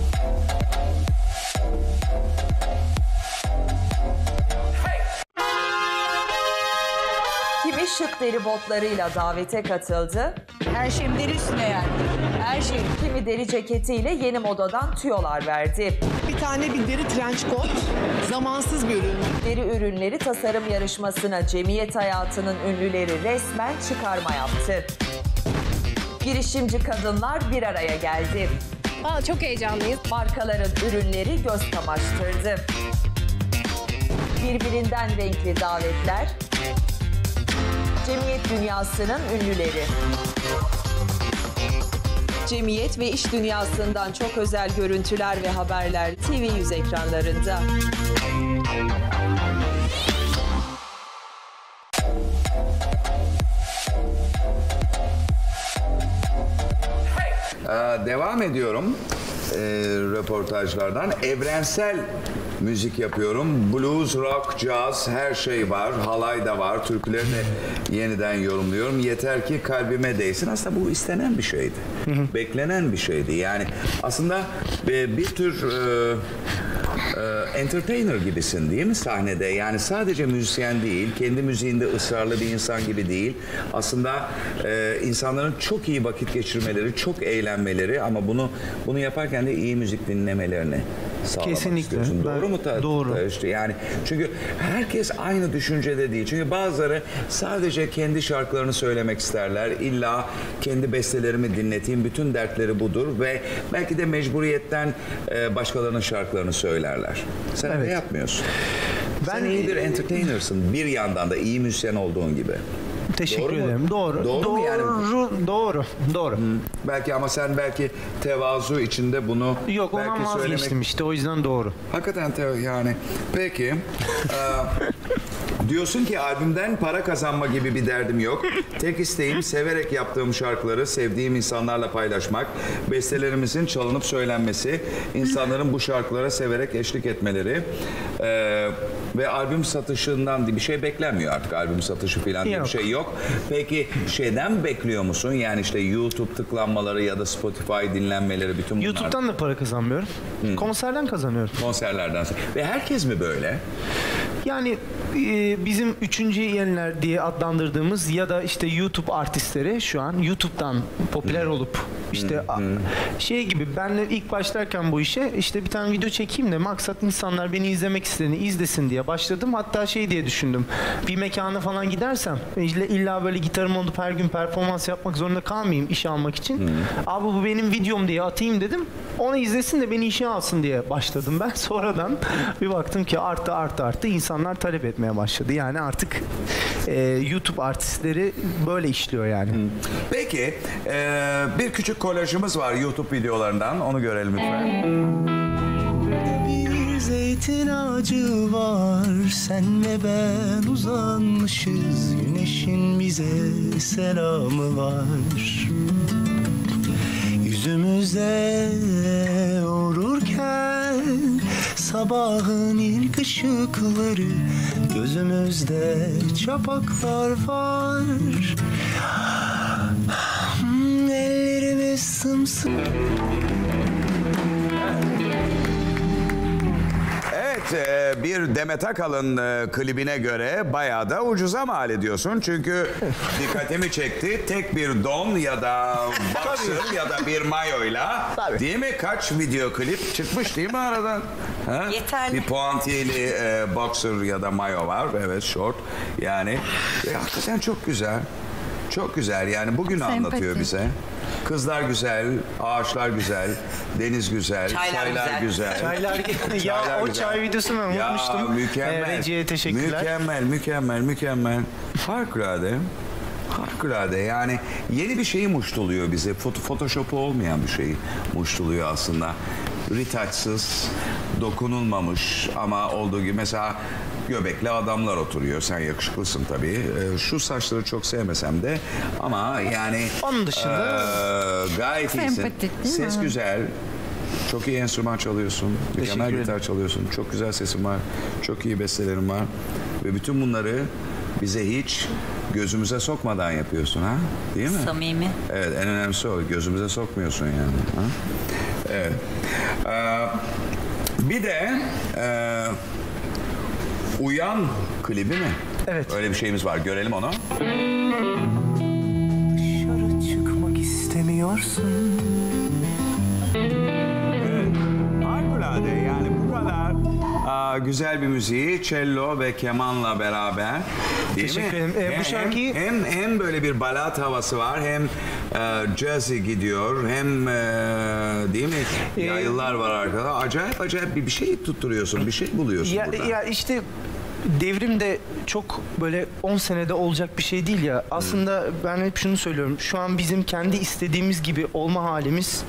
Kimi şık deri botlarıyla davete katıldı. Her şeyim deri üstüne yani. Her şey. Kimi deri ceketiyle yeni modadan tüyolar verdi. Bir tane bir deri trench coat. Zamansız bir ürün. Deri ürünleri tasarım yarışmasına cemiyet hayatının ünlüleri resmen çıkarma yaptı. Girişimci kadınlar bir araya geldi. Aa, çok heyecanlıyız. Markaların ürünleri göz kamaştırdı. Birbirinden renkli davetler. Cemiyet dünyasının ünlüleri. Cemiyet ve iş dünyasından çok özel görüntüler ve haberler T V yüz ekranlarında. Ee, devam ediyorum ee, röportajlardan. Evrensel müzik yapıyorum. Blues, rock, jazz her şey var. Halay da var. Türküleri de yeniden yorumluyorum. Yeter ki kalbime değsin. Aslında bu istenen bir şeydi. Beklenen bir şeydi. Yani aslında bir tür e, e, entertainer gibisin değil mi sahnede? Yani sadece müzisyen değil, kendi müziğinde ısrarlı bir insan gibi değil. Aslında e, insanların çok iyi vakit geçirmeleri, çok eğlenmeleri ama bunu bunu yaparken de iyi müzik dinlemelerini sağlamak Kesinlikle. istiyorsun. Ben, doğru mu? Ta, doğru. Ta, işte yani çünkü herkes aynı düşüncede değil. Çünkü bazıları sadece kendi şarkılarını söylemek isterler. İlla kendi bestelerimi dinleteyim. Bütün dertleri budur ve belki de mecburiyetten e, başkalarının şarkılarını söylerler. Sen evet. ne yapmıyorsun? Ben Sen iyi bir entertainer'sın. Bir yandan da iyi müzisyen olduğun gibi. Teşekkür doğru ederim. Mu? Doğru. Doğru, doğru mu yani? Doğru. Doğru. Hmm. Belki ama sen belki tevazu içinde bunu yok belki ondan vazgeçtim söylemek... işte, o yüzden doğru. Hakikaten te- yani. Peki. e, diyorsun ki albümden para kazanma gibi bir derdim yok. Tek isteğim severek yaptığım şarkıları sevdiğim insanlarla paylaşmak. Bestelerimizin çalınıp söylenmesi. İnsanların bu şarkılara severek eşlik etmeleri. E, ve albüm satışından bir şey beklenmiyor artık. Albüm satışı falan diye bir şey yok. Peki şeyden bekliyor musun? Yani işte YouTube tıklanmaları ya da Spotify dinlenmeleri, bütün bunlar. YouTube'dan da para kazanmıyorum. Hmm. Konserden kazanıyorum. Konserlerden. Ve herkes mi böyle? Yani e, bizim üçüncü yeniler diye adlandırdığımız ya da işte YouTube artistleri şu an YouTube'dan popüler olup işte a- şey gibi, benle ilk başlarken bu işe işte bir tane video çekeyim de maksat insanlar beni izlemek istediğini izlesin diye başladım. Hatta şey diye düşündüm. Bir mekana falan gidersem illa, illa böyle gitarım olup her gün performans yapmak zorunda kalmayayım iş almak için. Abi bu benim videom diye atayım dedim. Onu izlesin de beni işe alsın diye başladım ben. Sonradan bir baktım ki arttı arttı arttı. İnsanlar talep etmeye başladı. Yani artık e, YouTube artistleri böyle işliyor yani. Peki e, bir küçük kolajımız var YouTube videolarından. Onu görelim lütfen. Bir zeytin ağacı var, sen ve ben uzanmışız. Güneşin bize selamı var. Yüzümüze vururken sabahın ilk ışıkları, gözümüzde çapaklar var. Hmm, ellerimiz sımsıkı. Evet, e, bir Demet Akalın e, klibine göre bayağı da ucuza mal ediyorsun. Çünkü dikkatimi çekti. Tek bir don ya da boxer ya da bir mayoyla, değil mi? Kaç video klip çıkmış değil mi aradan? Ha? Yeterli. Bir puantiyeli e, boxer ya da mayo var. Evet, short. Yani e, hakikaten çok güzel. Çok güzel, yani bugün Sempati. anlatıyor bize. Kızlar güzel, ağaçlar güzel, deniz güzel, Çaylar çaylar güzel. güzel. Çaylar, ya Çaylar o güzel. çay videosu ben Ya unutmuştum. mükemmel. Ee, Reci'ye teşekkürler. Mükemmel, mükemmel, mükemmel. Harikulade. Harikulade. Yani yeni bir şeyi muştuluyor bize. Foto, Photoshop'u olmayan bir şeyi muştuluyor aslında. Retouchsız, dokunulmamış ama olduğu gibi mesela göbekli adamlar oturuyor. Sen yakışıklısın tabii. Ee, şu saçları çok sevmesem de ama yani Onun dışında e, gayet iyisin. Sempatik değil mi? Ses güzel. Çok iyi enstrüman çalıyorsun. Mükemmel Teşekkür gitar çalıyorsun. Çok güzel sesin var. Çok iyi bestelerin var. Ve bütün bunları bize hiç gözümüze sokmadan yapıyorsun, ha? Değil mi? Samimi. Evet, en önemlisi o. Gözümüze sokmuyorsun yani. Ha? Evet. Ee, bir de e, Uyan klibi mi? Evet. Öyle bir şeyimiz var. Görelim onu. Dışarı çıkmak istemiyorsun. Harikulade, yani bu kadar aa, güzel bir müziği cello ve kemanla beraber, değil Teşekkür mi? ederim. Ee, bu Hem- şarkıyı- hem, hem hem böyle bir balat havası var, hem e, jazzy gidiyor, hem e, değil mi? Ee, Yaylılar var arkada. Acayip acayip bir, bir şey tutturuyorsun, bir şey buluyorsun Ya, burada. ya işte devrim de çok böyle on senede olacak bir şey değil ya. Aslında ben hep şunu söylüyorum. Şu an bizim kendi istediğimiz gibi olma halimiz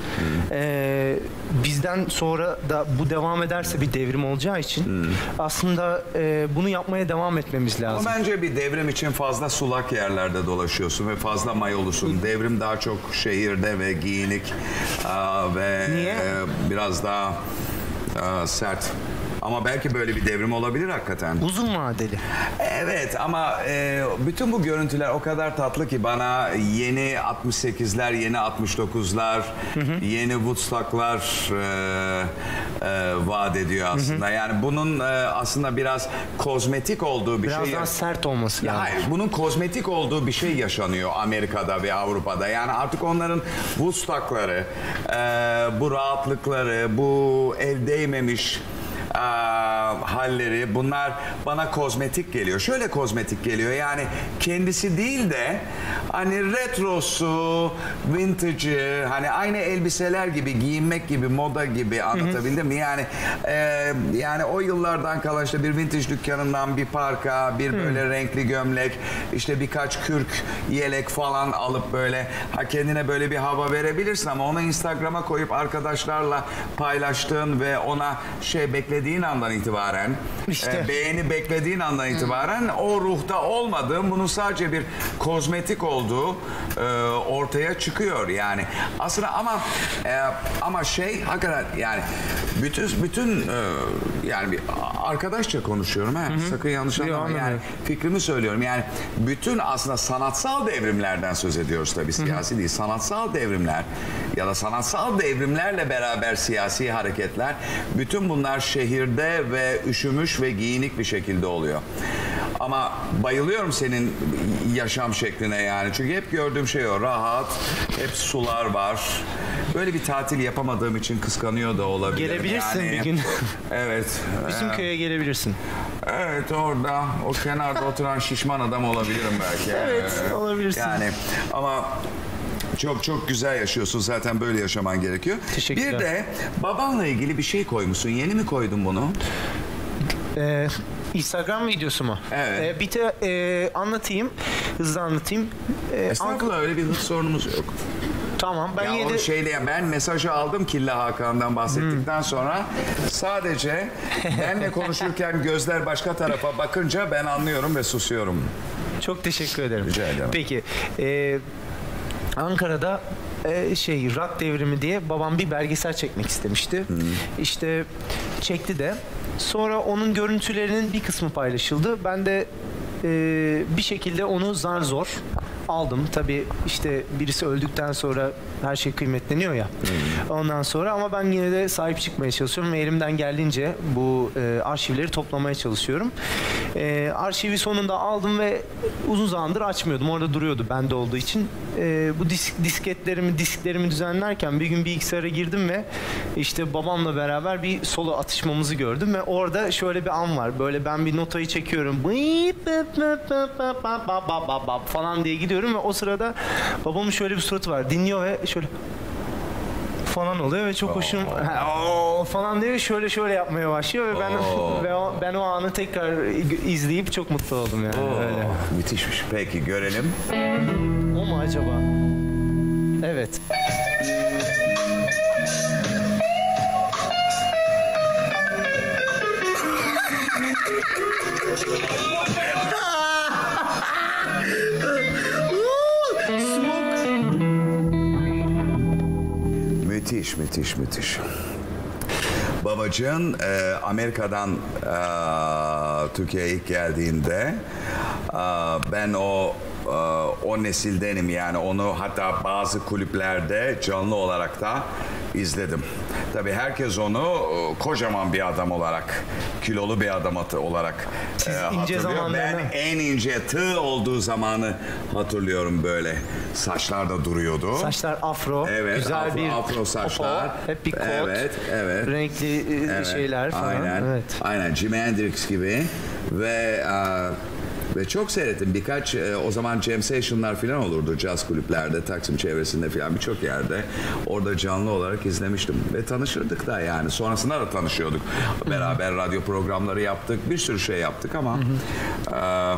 eee, bizden sonra da bu devam ederse bir devrim olacağı için aslında eee, bunu yapmaya devam etmemiz lazım. Ama bence bir devrim için fazla sulak yerlerde dolaşıyorsun ve fazla mayolusun. Devrim daha çok şehirde ve giyinik aa, ve Niye? e, biraz daha aa, sert. Ama belki böyle bir devrim olabilir hakikaten. Uzun vadeli. Evet ama e, bütün bu görüntüler o kadar tatlı ki bana yeni altmış sekizler, yeni altmış dokuzlar, yeni Woodstock'lar e, e, vaat ediyor aslında. Yani bunun e, aslında biraz kozmetik olduğu bir Biraz şey. daha sert olması Ya lazım. hayır, bunun kozmetik olduğu bir şey yaşanıyor Amerika'da ve Avrupa'da. Yani artık onların Woodstock'ları, e, bu rahatlıkları, bu el değmemiş e, halleri, bunlar bana kozmetik geliyor. Şöyle kozmetik geliyor, yani kendisi değil de hani retrosu, vintage'ı, hani aynı elbiseler gibi, giyinmek gibi, moda gibi, anlatabildim mi? Yani e, yani o yıllardan kalan işte bir vintage dükkanından bir parka, bir böyle renkli gömlek, işte birkaç kürk, yelek falan alıp böyle ha, kendine böyle bir hava verebilirsin ama onu Instagram'a koyup arkadaşlarla paylaştığın ve ona şey beklediğin andan itibaren, İşte. e, beğeni beklediğin andan itibaren o ruhta olmadığın, bunun sadece bir kozmetik olduğu e, ortaya çıkıyor yani. Aslında ama e, ama şey hakikaten yani bütün bütün e, yani bir arkadaşça konuşuyorum, ha. Sakın yanlış Yok, anlama, yani anlamıyorum. fikrimi söylüyorum. Yani bütün aslında sanatsal devrimlerden söz ediyoruz tabii, siyasi değil. Sanatsal devrimler ya da sanatsal devrimlerle beraber siyasi hareketler, bütün bunlar şehir şehirde ve üşümüş ve giyinik bir şekilde oluyor. Ama bayılıyorum senin yaşam şekline yani. Çünkü hep gördüğüm şey o. Rahat, hep sular var. Böyle bir tatil yapamadığım için kıskanıyor da olabilirim. Gelebilirsin yani, bir gün. Evet. Bizim e, köye gelebilirsin. Evet, orada o kenarda oturan şişman adam olabilirim belki. Evet, Ee, olabilirsin. Yani ama çok çok güzel yaşıyorsun, zaten böyle yaşaman gerekiyor. Teşekkürler. Bir de babanla ilgili bir şey koymuşsun. Yeni mi koydun bunu? Ee, Instagram videosu mu? Evet. Ee, bir de e, anlatayım, hızlı anlatayım. Ee, Estağfurullah, öyle bir hız sorunumuz yok. Tamam, ben Ya yine onu de... şeyle, ben mesajı aldım Killa Hakan'dan bahsettikten sonra sadece benle konuşurken gözler başka tarafa bakınca ben anlıyorum ve susuyorum. Çok teşekkür ederim. Rica ederim. Peki, e, Ankara'da e, şey rock devrimi diye babam bir belgesel çekmek istemişti. İşte çekti de. Sonra onun görüntülerinin bir kısmı paylaşıldı. Ben de e, bir şekilde onu zar zor aldım. Tabii işte birisi öldükten sonra her şey kıymetleniyor ya. Ondan sonra ama ben yine de sahip çıkmaya çalışıyorum ve elimden geldiğince bu e, arşivleri toplamaya çalışıyorum. E, arşivi sonunda aldım ve uzun zamandır açmıyordum. Orada duruyordu bende olduğu için. E, bu disk, disketlerimi, disklerimi düzenlerken bir gün bilgisayara girdim ve işte babamla beraber bir solo atışmamızı gördüm ve orada şöyle bir an var. Böyle ben bir notayı çekiyorum. Falan diye gidiyorum ve o sırada babamın şöyle bir suratı var. Dinliyor ve şöyle falan oluyor ve çok hoşum falan diye şöyle şöyle yapmaya başlıyor ve ben ve o, ben o anı tekrar izleyip çok mutlu oldum yani. Oo, öyle. müthişmiş. Peki görelim. O mu acaba? Evet. Müthiş, müthiş, müthiş. Babacığın e, Amerika'dan e, Türkiye'ye ilk geldiğinde e, ben o e, o nesildenim yani, onu hatta bazı kulüplerde canlı olarak da izledim. Tabii herkes onu e, kocaman bir adam olarak, kilolu bir adam olarak e, hatırlıyor. Ben en ince tığ olduğu zamanı hatırlıyorum böyle. Saçlar da duruyordu. Saçlar afro, evet, güzel afro, bir afro saçlar. Popo, hep bir kot, evet, evet. renkli evet, şeyler falan. Aynen, evet. aynen. Jimi Hendrix gibi ve uh, ve çok seyrettim. Birkaç e, o zaman jam session'lar falan olurdu caz kulüplerde, Taksim çevresinde falan birçok yerde. Orada canlı olarak izlemiştim ve tanışırdık da yani. Sonrasında da tanışıyorduk. Beraber Hı-hı. radyo programları yaptık. Bir sürü şey yaptık ama e,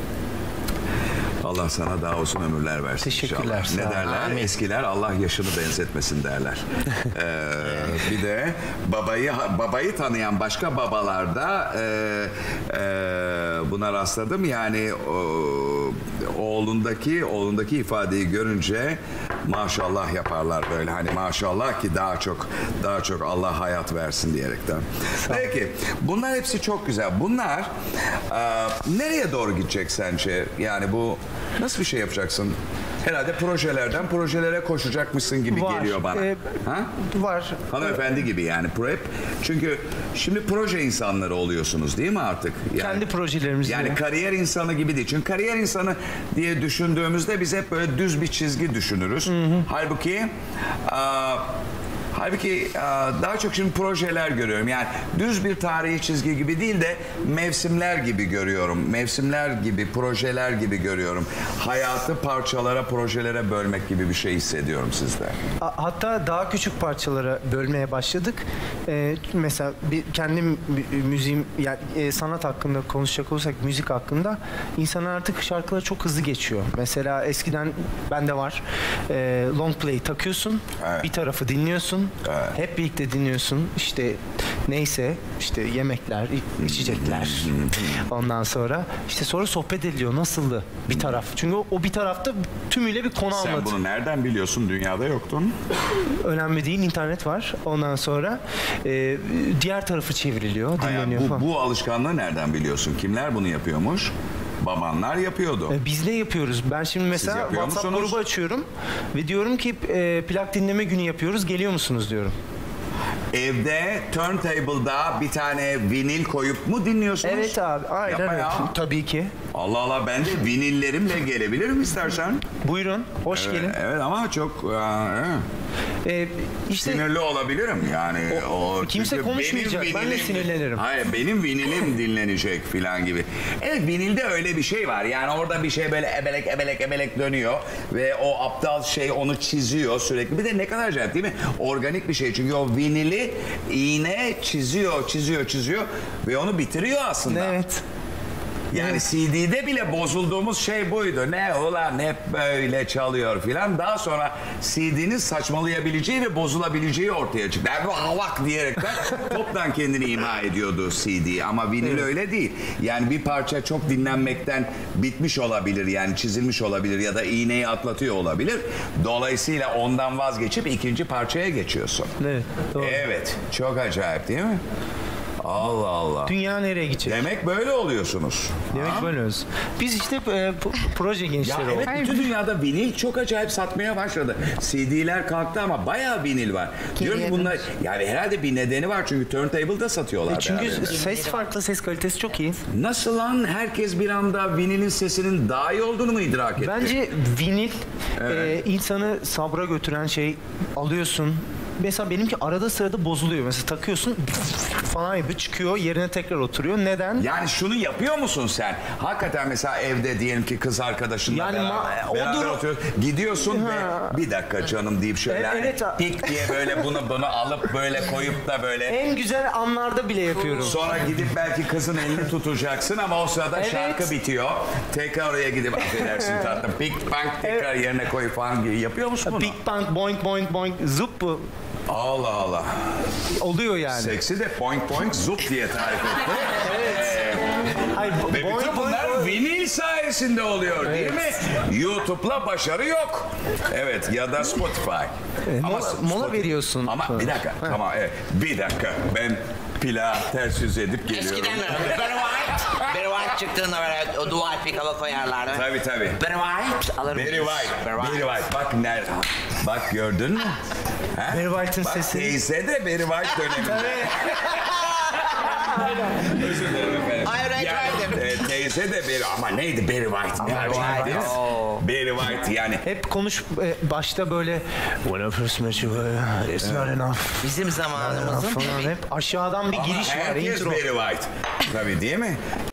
Allah sana daha uzun ömürler versin. Teşekkürler. İnşallah. Ne derler? Amin. Eskiler Allah yaşını benzetmesin derler. ee, bir de babayı babayı tanıyan başka babalarda e, e, buna rastladım. Yani o, oğlundaki oğlundaki ifadeyi görünce maşallah yaparlar böyle. Hani maşallah ki daha çok daha çok Allah hayat versin diyerekten. Peki bunlar hepsi çok güzel. Bunlar e, nereye doğru gidecek sence? Yani bu nasıl bir şey yapacaksın? Herhalde projelerden projelere koşacakmışsın gibi var. geliyor bana. Ee, ha? Var. Hanımefendi gibi yani. Hep. Çünkü şimdi proje insanları oluyorsunuz değil mi artık? Yani, kendi projelerimiz. Yani mi? Kariyer insanı gibi değil. Çünkü kariyer insanı diye düşündüğümüzde biz hep böyle düz bir çizgi düşünürüz. Hı hı. Halbuki a, Halbuki daha çok şimdi projeler görüyorum. Yani düz bir tarihi çizgi gibi değil de mevsimler gibi görüyorum. Mevsimler gibi, projeler gibi görüyorum. Hayatı parçalara, projelere bölmek gibi bir şey hissediyorum sizde. Hatta daha küçük parçalara bölmeye başladık. Ee, mesela bir kendim müziğim, yani e, sanat hakkında konuşacak olursak, müzik hakkında insanlar artık şarkıları çok hızlı geçiyor. Mesela eskiden bende var. E, long play takıyorsun, evet. Bir tarafı dinliyorsun. Evet. Hep birlikte dinliyorsun. İşte neyse, işte yemekler, içecekler. Ondan sonra işte sonra sohbet ediliyor. Nasıldı bir taraf? Çünkü o, o bir tarafta tümüyle bir konu anlatıyor. Sen bunu nereden biliyorsun? Dünyada yoktun. Önemli değil. İnternet var. Ondan sonra e, diğer tarafı çevriliyor, dinleniyor bu, falan. Bu alışkanlığı nereden biliyorsun? Kimler bunu yapıyormuş? Babanlar yapıyordu. E, biz ne yapıyoruz? Ben şimdi mesela WhatsApp musunuz? Grubu açıyorum ve diyorum ki e, plak dinleme günü yapıyoruz. Geliyor musunuz diyorum. evde turntable'da bir tane vinil koyup mu dinliyorsunuz? Evet abi, aynen Yapma öyle. ya. Tabii ki. Allah Allah, ben de vinillerimle gelebilirim istersen. Buyurun, hoş Evet, gelin. evet ama çok e, Ee, işte sinirli olabilirim yani. O, kimse çünkü konuşmayacak, benim ben de sinirlenirim. Hayır, benim vinilim dinlenecek filan gibi. Evet, vinilde öyle bir şey var. Yani orada bir şey böyle ebelek ebelek ebelek dönüyor ve o aptal şey onu çiziyor sürekli. Bir de ne kadar acayip değil mi? Organik bir şey, çünkü o vinili iğne çiziyor, çiziyor, çiziyor ve onu bitiriyor aslında. evet. Yani C D'de bile bozulduğumuz şey buydu. Ne ulan hep böyle çalıyor filan. Daha sonra C D'nin saçmalayabileceği ve bozulabileceği ortaya çıktı. Yani havak diyerekten toptan kendini imha ediyordu C D. Ama vinil evet. öyle değil. Yani bir parça çok dinlenmekten bitmiş olabilir. Yani çizilmiş olabilir ya da iğneyi atlatıyor olabilir. Dolayısıyla ondan vazgeçip ikinci parçaya geçiyorsun. Evet, doğru. Evet. Çok acayip değil mi? Allah Allah. Dünya nereye gidecek? Demek böyle oluyorsunuz. Demek Ha? böyle oluyoruz. Biz işte e, bu- proje Ya gençleri evet, olduk. bütün dünyada vinil çok acayip satmaya başladı. C D'ler kalktı ama bayağı vinil var. Diyorum ki bunlar, yani herhalde bir nedeni var, çünkü turntable'da satıyorlar. E çünkü beraber. ses farklı, ses kalitesi çok iyi. Nasıl lan, herkes bir anda vinilin sesinin daha iyi olduğunu mu idrak etti? Bence vinil Evet. e, insanı sabra götüren şey. Alıyorsun. Mesela benimki arada sırada bozuluyor. Mesela takıyorsun falan yapıyor, çıkıyor, yerine tekrar oturuyor. Neden? Yani şunu yapıyor musun sen? Hakikaten mesela evde diyelim ki kız arkadaşınla Yani beraber, ma- beraber odur- oturuyorsun. Gidiyorsun Ha. ve bir dakika canım deyip şöyle E- hani evet. pik diye böyle bunu bunu alıp böyle koyup da böyle En güzel anlarda bile yapıyorum. sonra gidip belki kızın elini tutacaksın ama o sırada Evet. şarkı bitiyor. Tekrar oraya gidip affedersin tatlım. Pik pank tekrar yerine koy falan gibi yapıyor musun bunu? Big bang, boink boink boink, zup bu. Allah Allah. Oluyor yani. Seksi de point point zup diye tarif etti. evet. Hayır, bo- Ve boink, bütün boink, bunlar boink. vinil sayesinde oluyor değil mi? YouTube'la başarı yok. Evet, ya da Spotify. E, mola- mola Spotify- veriyorsun. Ama bir dakika, Ha. tamam evet. Bir dakika, ben plağı ters yüz edip geliyorum. Eskiden Barry White, Barry White çıktığında böyle o duvar pikaba koyarlardı. Tabii tabii. Barry White alır Barry mıyız? White, Barry Barry White. White. Bak nerede? Bak gördün mü? Ha? Barry White'ın Bak, sesi. teyze de Barry White döneminde. Özür dilerim efendim. Hayır, rica ederim. e, teyze de Barry, ama neydi Barry White? Ne Barry acayip White, değil mi? oo. Barry White yani. Hep konuş e, başta böyle when I first met you, uh, it's not enough. Bizim zamanımızın falan. Hep aşağıdan bir Ama giriş var, herkes intro. Barry White. Tabii değil mi?